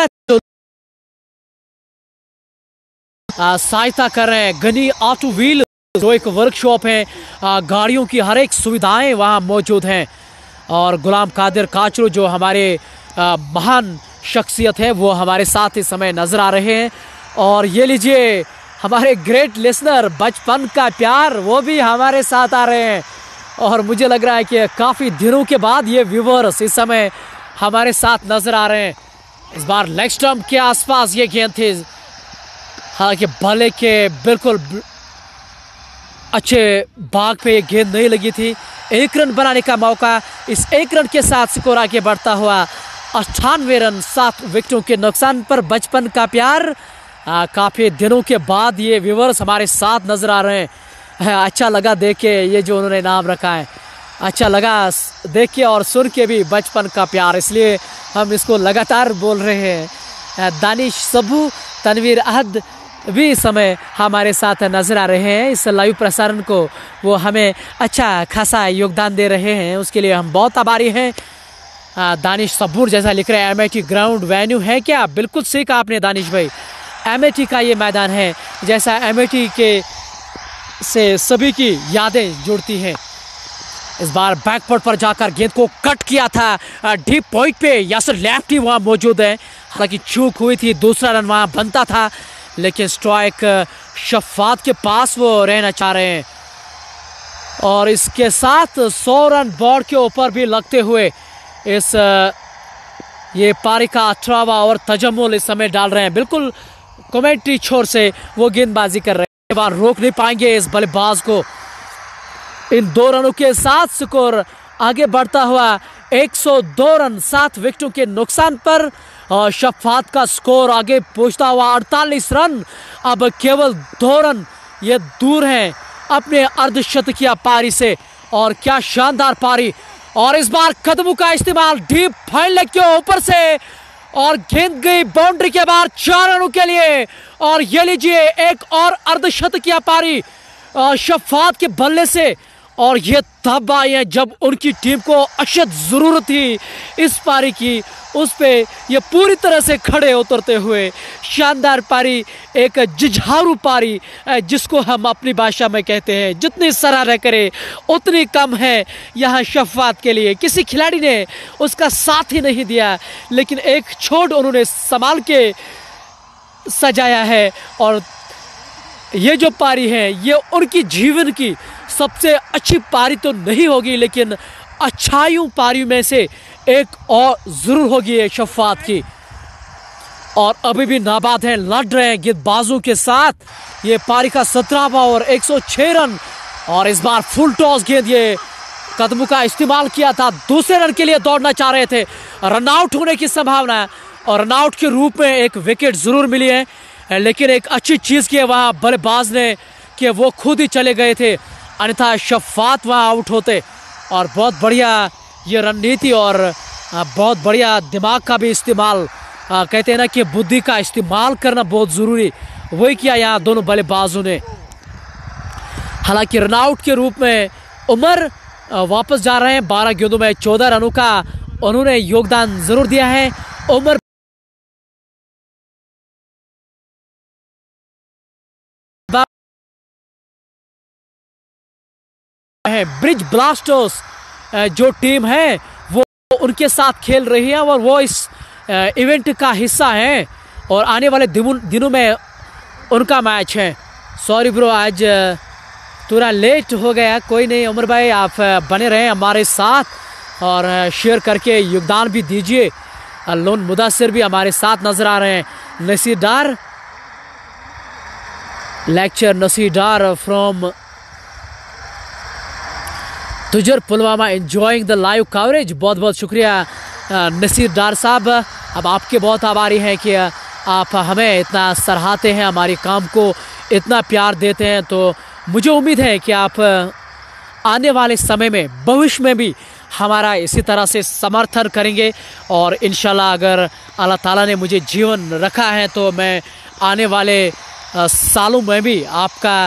सहायता कर रहे हैं गनी ऑटो व्हील, जो एक वर्कशॉप है। गाड़ियों की हर एक सुविधाएं वहां मौजूद हैं। और गुलाम कादिर काचरू जो हमारे महान शख्सियत है वो हमारे साथ इस समय नजर आ रहे हैं। और ये लीजिए हमारे ग्रेट लिसनर बचपन का प्यार, वो भी हमारे साथ आ रहे हैं। और मुझे लग रहा है कि काफ़ी दिनों के बाद ये व्यूवर्स इस समय हमारे साथ नजर आ रहे हैं। इस बार लेग स्टंप के आसपास ये गेंद थी, हालांकि भले के बिल्कुल अच्छे भाग पे ये गेंद नहीं लगी थी। एक रन बनाने का मौका। इस एक रन के साथ स्कोर आगे बढ़ता हुआ अट्ठानवे रन सात विकेटों के नुकसान पर। बचपन का प्यार, काफ़ी दिनों के बाद ये व्यूवर्स हमारे साथ नजर आ रहे हैं। अच्छा लगा देख के ये जो उन्होंने नाम रखा है, अच्छा लगा देख के और सुन के भी बचपन का प्यार, इसलिए हम इसको लगातार बोल रहे हैं। दानिश सबू, तनवीर अहद भी इस समय हमारे साथ नजर आ रहे हैं। इस लाइव प्रसारण को वो हमें अच्छा खासा योगदान दे रहे हैं, उसके लिए हम बहुत आभारी हैं। दानिश सबूर जैसा लिख रहे हैं, एमआईटी ग्राउंड वेन्यू है क्या? बिल्कुल सही कहा आपने दानिश भाई, एमआईटी का ये मैदान है। जैसा एमआईटी के से सभी की यादें जुड़ती हैं। इस बार बैकफुट पर जाकर गेंद को कट किया था डीप पॉइंट पे। यासर लेफ्टी वहां मौजूद है, हालांकि चूक हुई थी, दूसरा रन वहां बनता था लेकिन स्ट्राइक शफात के पास वो रहना चाह रहे हैं। और इसके साथ सौ रन बोर्ड के ऊपर भी लगते हुए इस ये पारी का अठारहवां ओवर तजम्मुल इस समय डाल रहे हैं। बिल्कुल कमेंट्री छोर से वो गेंदबाजी कर रहे हैं, बार रोक नहीं पाएंगे इस बल्लेबाज को। इन दो रनों के साथ स्कोर आगे बढ़ता हुआ एक सौ दो रन सात विकेटों के नुकसान पर। और शफात का स्कोर आगे पहुंचता हुआ अड़तालीस रन। अब केवल दो रन ये दूर हैं अपने अर्धशतकीय पारी से। और क्या शानदार पारी! और इस बार कदमों का इस्तेमाल डीप फाइन लेग के ऊपर से और गेंद गई बाउंड्री के बाहर चार रनों के लिए। और ये लीजिए एक और अर्धशतकीय पारी शफात के बल्ले से। और ये तब आई है जब उनकी टीम को अशद ज़रूरत थी इस पारी की, उस पे ये पूरी तरह से खड़े उतरते हुए शानदार पारी, एक जुझारू पारी जिसको हम अपनी भाषा में कहते हैं जितनी सराहना करें उतनी कम है यहाँ शफात के लिए। किसी खिलाड़ी ने उसका साथ ही नहीं दिया, लेकिन एक छोड़ उन्होंने संभाल के सजाया है। और ये जो पारी है ये उनकी जीवन की सबसे अच्छी पारी तो नहीं होगी, लेकिन अच्छाइयों पारियों में से एक और ज़रूर होगी ये शफात की। और अभी भी नाबाद हैं, लड़ रहे हैं गेंदबाजों के साथ। ये पारी का सत्रहवां ओवर, एक सौ छह रन। और इस बार फुल टॉस गेंद ये कदमों का इस्तेमाल किया था, दूसरे रन के लिए दौड़ना चाह रहे थे, रनआउट होने की संभावना है। और रनआउट के रूप में एक विकेट जरूर मिली है, लेकिन एक अच्छी चीज़ की है वहाँ बल्लेबाज ने कि वो खुद ही चले गए थे, अन्यथा शफात वहाँ आउट होते। और बहुत बढ़िया ये रणनीति और बहुत बढ़िया दिमाग का भी इस्तेमाल, कहते हैं ना कि बुद्धि का इस्तेमाल करना बहुत ज़रूरी, वही किया यहाँ दोनों बल्लेबाजों ने। हालांकि रनआउट के रूप में उमर वापस जा रहे हैं, बारह गेंदों में चौदह रनों का उन्होंने योगदान जरूर दिया है। उमर है ब्रिज ब्लास्टर्स जो टीम है वो उनके साथ खेल रही है और वो इस इवेंट का हिस्सा है और आने वाले दिनों में उनका मैच है। सॉरी ब्रो, आज थोड़ा लेट हो गया, कोई नहीं। उमर भाई आप बने रहें हमारे साथ और शेयर करके योगदान भी दीजिए। लोन मुदासिर भी हमारे साथ नजर आ रहे हैं। Naseer Dar, lecturer Naseer Dar from Tujjar Pulwama, enjoying the live coverage. बहुत बहुत शुक्रिया नसीर डार साहब, अब आपके बहुत आभारी हैं कि आप हमें इतना सराहते हैं, हमारे काम को इतना प्यार देते हैं। तो मुझे उम्मीद है कि आप आने वाले समय में, भविष्य में भी हमारा इसी तरह से समर्थन करेंगे। और इंशाल्लाह अगर अल्लाह ताला ने मुझे जीवन रखा है तो मैं आने वाले सालों में भी आपका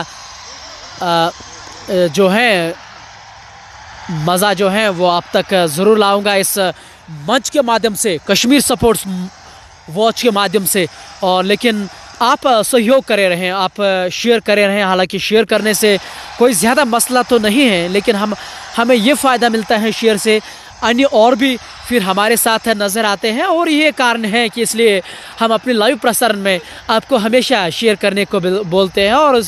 जो है मज़ा जो है वो आप तक ज़रूर लाऊंगा इस मंच के माध्यम से, कश्मीर सपोर्ट्स वॉच के माध्यम से। और लेकिन आप सहयोग करे रहें, आप शेयर करे रहें। हालांकि शेयर करने से कोई ज़्यादा मसला तो नहीं है, लेकिन हम हमें ये फ़ायदा मिलता है शेयर से, अन्य और भी फिर हमारे साथ नज़र आते हैं। और ये कारण है कि इसलिए हम अपने लाइव प्रसारण में आपको हमेशा शेयर करने को बोलते हैं। और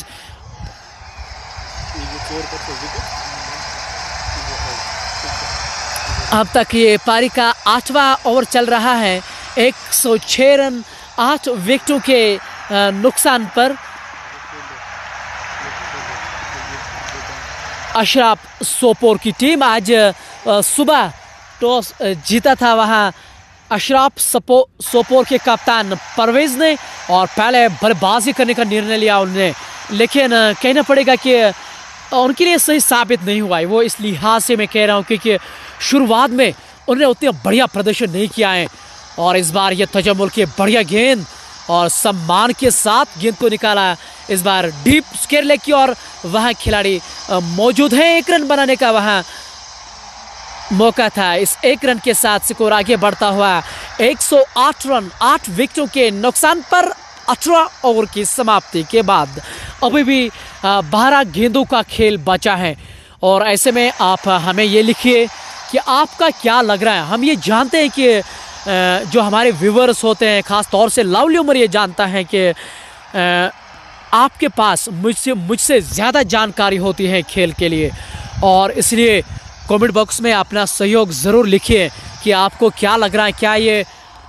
अब तक ये पारी का आठवां ओवर चल रहा है, एक सौ छह रन आठ विकेटों के नुकसान पर अशराफ सोपोर की टीम आज सुबह टॉस जीता था वहां अशराफ सोपोर के कप्तान परवेज ने, और पहले बल्लेबाजी करने का निर्णय लिया उन्होंने। लेकिन कहना पड़ेगा कि उनके लिए सही साबित नहीं हुआ है। वो इस लिहाज से मैं कह रहा हूँ क्योंकि शुरुआत में उन्होंने उतना बढ़िया प्रदर्शन नहीं किया है। और इस बार ये तजम्मुल के बढ़िया गेंद और सम्मान के साथ गेंद को निकाला, इस बार डीप स्क्वायर लेग की, और वहाँ खिलाड़ी मौजूद हैं, एक रन बनाने का वहाँ मौका था। इस एक रन के साथ स्कोर आगे बढ़ता हुआ एक सौ आठ रन आठ विकेटों के नुकसान पर अठारह ओवर की समाप्ति के बाद अभी भी बारह गेंदों का खेल बचा है। और ऐसे में आप हमें ये लिखिए कि आपका क्या लग रहा है। हम ये जानते हैं कि जो हमारे व्यूवर्स होते हैं, ख़ास तौर से लवली उमर ये जानता है कि आपके पास मुझसे मुझसे ज़्यादा जानकारी होती है खेल के लिए, और इसलिए कमेंट बॉक्स में अपना सहयोग ज़रूर लिखिए कि आपको क्या लग रहा है। क्या ये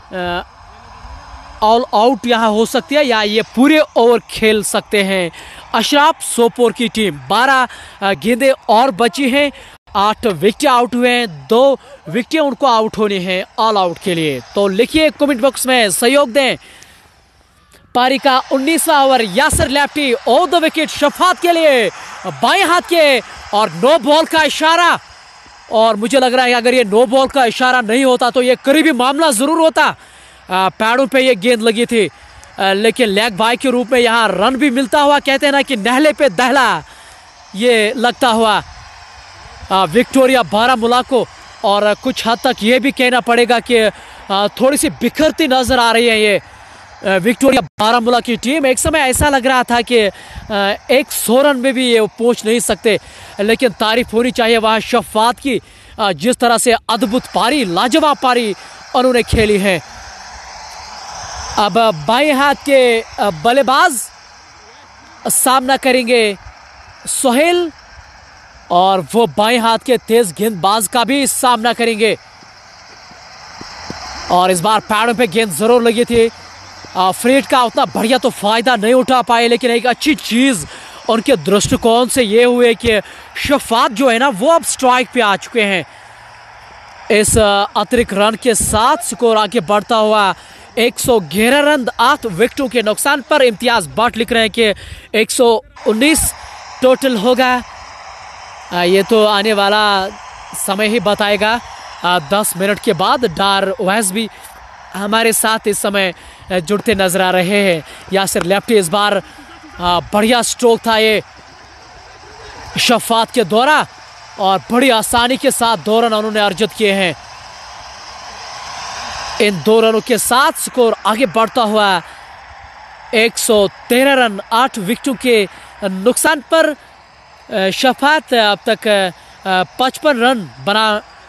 ऑल आउट यहाँ हो सकती है या ये पूरे ओवर खेल सकते हैं अशराफ सोपोर की टीम। बारह गेंदें और बची हैं, आठ विकेट आउट हुए हैं, दो विकेटें उनको आउट होनी है ऑल आउट के लिए। तो लिखिए कमेंट बॉक्स में, सहयोग दें। पारी का उन्नीसवां over, Yasir lefty off the wicket Shafat के लिए, बाएं हाथ के, और नो बॉल का इशारा। और मुझे लग रहा है कि अगर ये नो बॉल का इशारा नहीं होता तो ये करीबी मामला ज़रूर होता। पैरों पे ये गेंद लगी थी, आ, लेकिन लेग बाय के रूप में यहाँ रन भी मिलता हुआ, कहते हैं ना कि नहले पे दहला ये लगता हुआ विक्टोरिया बारामूला को। और कुछ हद तक ये भी कहना पड़ेगा कि थोड़ी सी बिखरती नज़र आ रही है ये विक्टोरिया बारामूला की टीम। एक समय ऐसा लग रहा था कि एक सौ रन में भी ये पहुंच नहीं सकते, लेकिन तारीफ होनी चाहिए वहाँ शफात की, जिस तरह से अद्भुत पारी, लाजवाब पारी उन्होंने खेली है। अब बाएं हाथ के बल्लेबाज सामना करेंगे सोहेल, और वो बाएं हाथ के तेज गेंदबाज का भी सामना करेंगे। और इस बार पैरों पे गेंद जरूर लगी थी, फ्रेट का उतना बढ़िया तो फ़ायदा नहीं उठा पाए, लेकिन एक अच्छी चीज़ उनके दृष्टिकोण से ये हुए कि शफात जो है ना वो अब स्ट्राइक पे आ चुके हैं। इस अतिरिक्त रन के साथ स्कोर आगे बढ़ता हुआ एक सौ ग्यारह रन आठ विकेटों के नुकसान पर। इम्तियाज भट्ट लिख रहे हैं कि एक सौ उन्नीस टोटल होगा। ये तो आने वाला समय ही बताएगा। दस मिनट के बाद डार वैस भी हमारे साथ इस समय जुड़ते नजर आ रहे हैं। यासिर लेफ्टी इस बार बढ़िया स्ट्रोक था ये शफात के द्वारा और बड़ी आसानी के साथ दो रन उन्होंने अर्जित किए हैं। इन दो रनों के साथ स्कोर आगे बढ़ता हुआ एक सौ तेरह रन आठ विकेटों के नुकसान पर। शफात अब तक पचपन रन बना,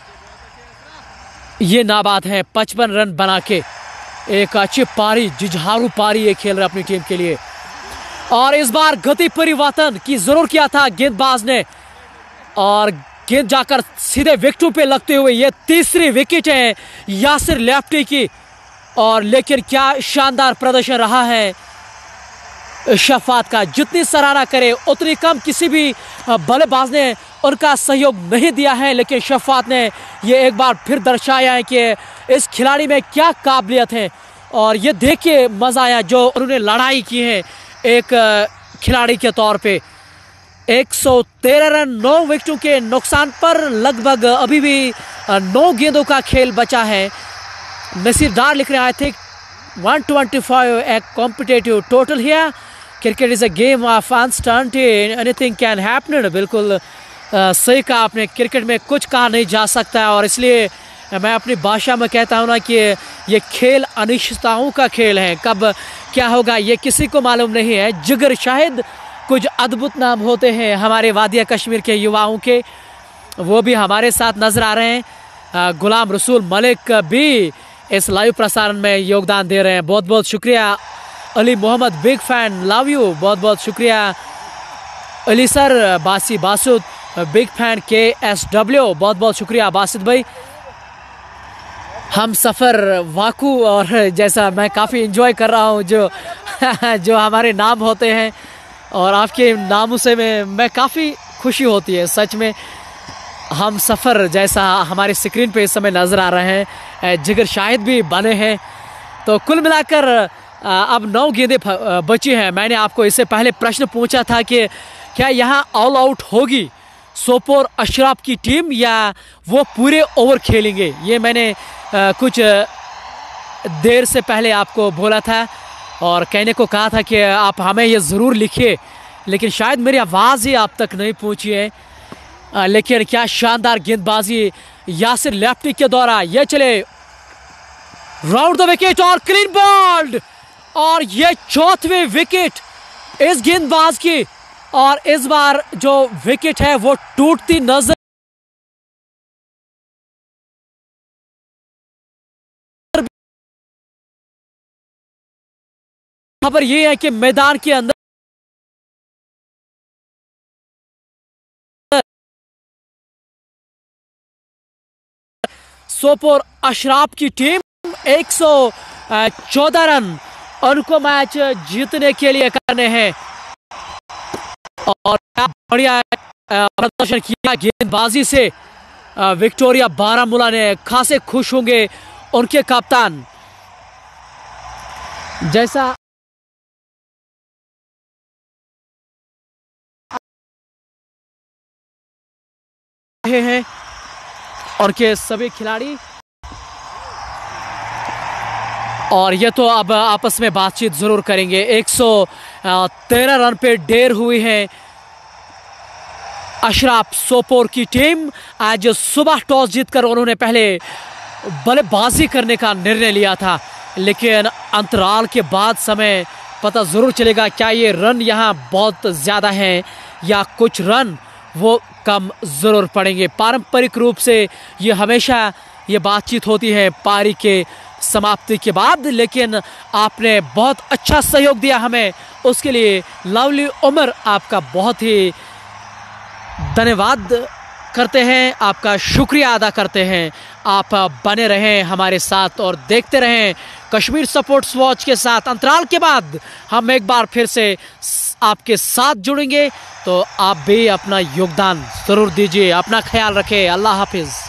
ये नाबाद है, पचपन रन बना के एक अच्छी पारी, जुझारू पारी ये खेल रहे अपनी टीम के लिए। और इस बार गति परिवर्तन की जरूर किया था गेंदबाज ने और गेंद जाकर सीधे विकेटों पे लगते हुए ये तीसरी विकेट है यासिर लेफ्टी की। और लेकिन क्या शानदार प्रदर्शन रहा है शफात का, जितनी सराहना करे उतनी कम। किसी भी बल्लेबाज ने उनका सहयोग नहीं दिया है, लेकिन शफात ने ये एक बार फिर दर्शाया है कि इस खिलाड़ी में क्या काबिलियत है। और ये देख के मज़ा आया जो उन्होंने लड़ाई की है एक खिलाड़ी के तौर पे। एक सौ तेरह रन नौ विकेटों के नुकसान पर। लगभग अभी भी नौ गेंदों का खेल बचा है। नसीर डार लिख रहे हैं I think one twenty-five a competitive total here. Cricket is a game of uncertainty, anything can happen. बिल्कुल सही कहा आपने, क्रिकेट में कुछ कहा नहीं जा सकता है और इसलिए मैं अपनी भाषा में कहता हूँ ना कि ये खेल अनिश्चितताओं का खेल है। कब क्या होगा ये किसी को मालूम नहीं है। जिगर शाहिद कुछ अद्भुत नाम होते हैं हमारे वादिया कश्मीर के युवाओं के, वो भी हमारे साथ नजर आ रहे हैं। गुलाम रसूल मलिक भी इस लाइव प्रसारण में योगदान दे रहे हैं, बहुत बहुत शुक्रिया। Ali Mohammad big fan, love you, बहुत बहुत शुक्रिया। अली सर, बासी बासुद बिग फैन के एस डब्ल्यू, बहुत बहुत शुक्रिया बासित भाई। हम सफ़र वाकू, और जैसा मैं काफ़ी इंजॉय कर रहा हूँ जो जो हमारे नाम होते हैं और आपके नामों से मैं मैं काफ़ी खुशी होती है सच में। हम सफ़र जैसा हमारे स्क्रीन पे इस समय नज़र आ रहे हैं, जिगर शाहिद भी बने हैं। तो कुल मिलाकर अब नौ गेंदें बची हैं। मैंने आपको इससे पहले प्रश्न पूछा था कि क्या यहाँ ऑल आउट होगी सोपोर अशराफ की टीम या वो पूरे ओवर खेलेंगे। ये मैंने आ, कुछ देर से पहले आपको बोला था और कहने को कहा था कि आप हमें ये ज़रूर लिखिए, लेकिन शायद मेरी आवाज़ ही आप तक नहीं पहुँची है। आ, लेकिन क्या शानदार गेंदबाजी यासिर लेफ्टी के द्वारा। ये चले राउंड द विकेट और क्लीन बॉल्ड, और ये चौथी विकेट इस गेंदबाज की। और इस बार जो विकेट है वो टूटती नजर, खबर ये है कि मैदान के अंदर सोपोर अशराफ की टीम एक सौ चौदह रन उनको मैच जीतने के लिए करने हैं। और बढ़िया प्रदर्शन किया गेंदबाजी से विक्टोरिया बारामूला ने, खासे खुश होंगे उनके कप्तान। जैसा हैं और के सभी खिलाड़ी, और ये तो अब आपस में बातचीत जरूर करेंगे। एक सौ तेरह रन पे ढेर हुई है अशराफ सोपोर की टीम। आज सुबह टॉस जीतकर उन्होंने पहले बल्लेबाजी करने का निर्णय लिया था, लेकिन अंतराल के बाद समय पता जरूर चलेगा क्या ये रन यहाँ बहुत ज़्यादा हैं या कुछ रन वो कम ज़रूर पड़ेंगे। पारंपरिक रूप से ये हमेशा ये बातचीत होती है पारी के समाप्ति के बाद, लेकिन आपने बहुत अच्छा सहयोग दिया हमें, उसके लिए लवली उमर आपका बहुत ही धन्यवाद करते हैं, आपका शुक्रिया अदा करते हैं। आप बने रहें हमारे साथ और देखते रहें कश्मीर स्पोर्ट्स वॉच के साथ अंतराल के बाद हम एक बार फिर से आपके साथ जुड़ेंगे, तो आप भी अपना योगदान जरूर दीजिए। अपना ख्याल रखें। अल्लाह हाफिज।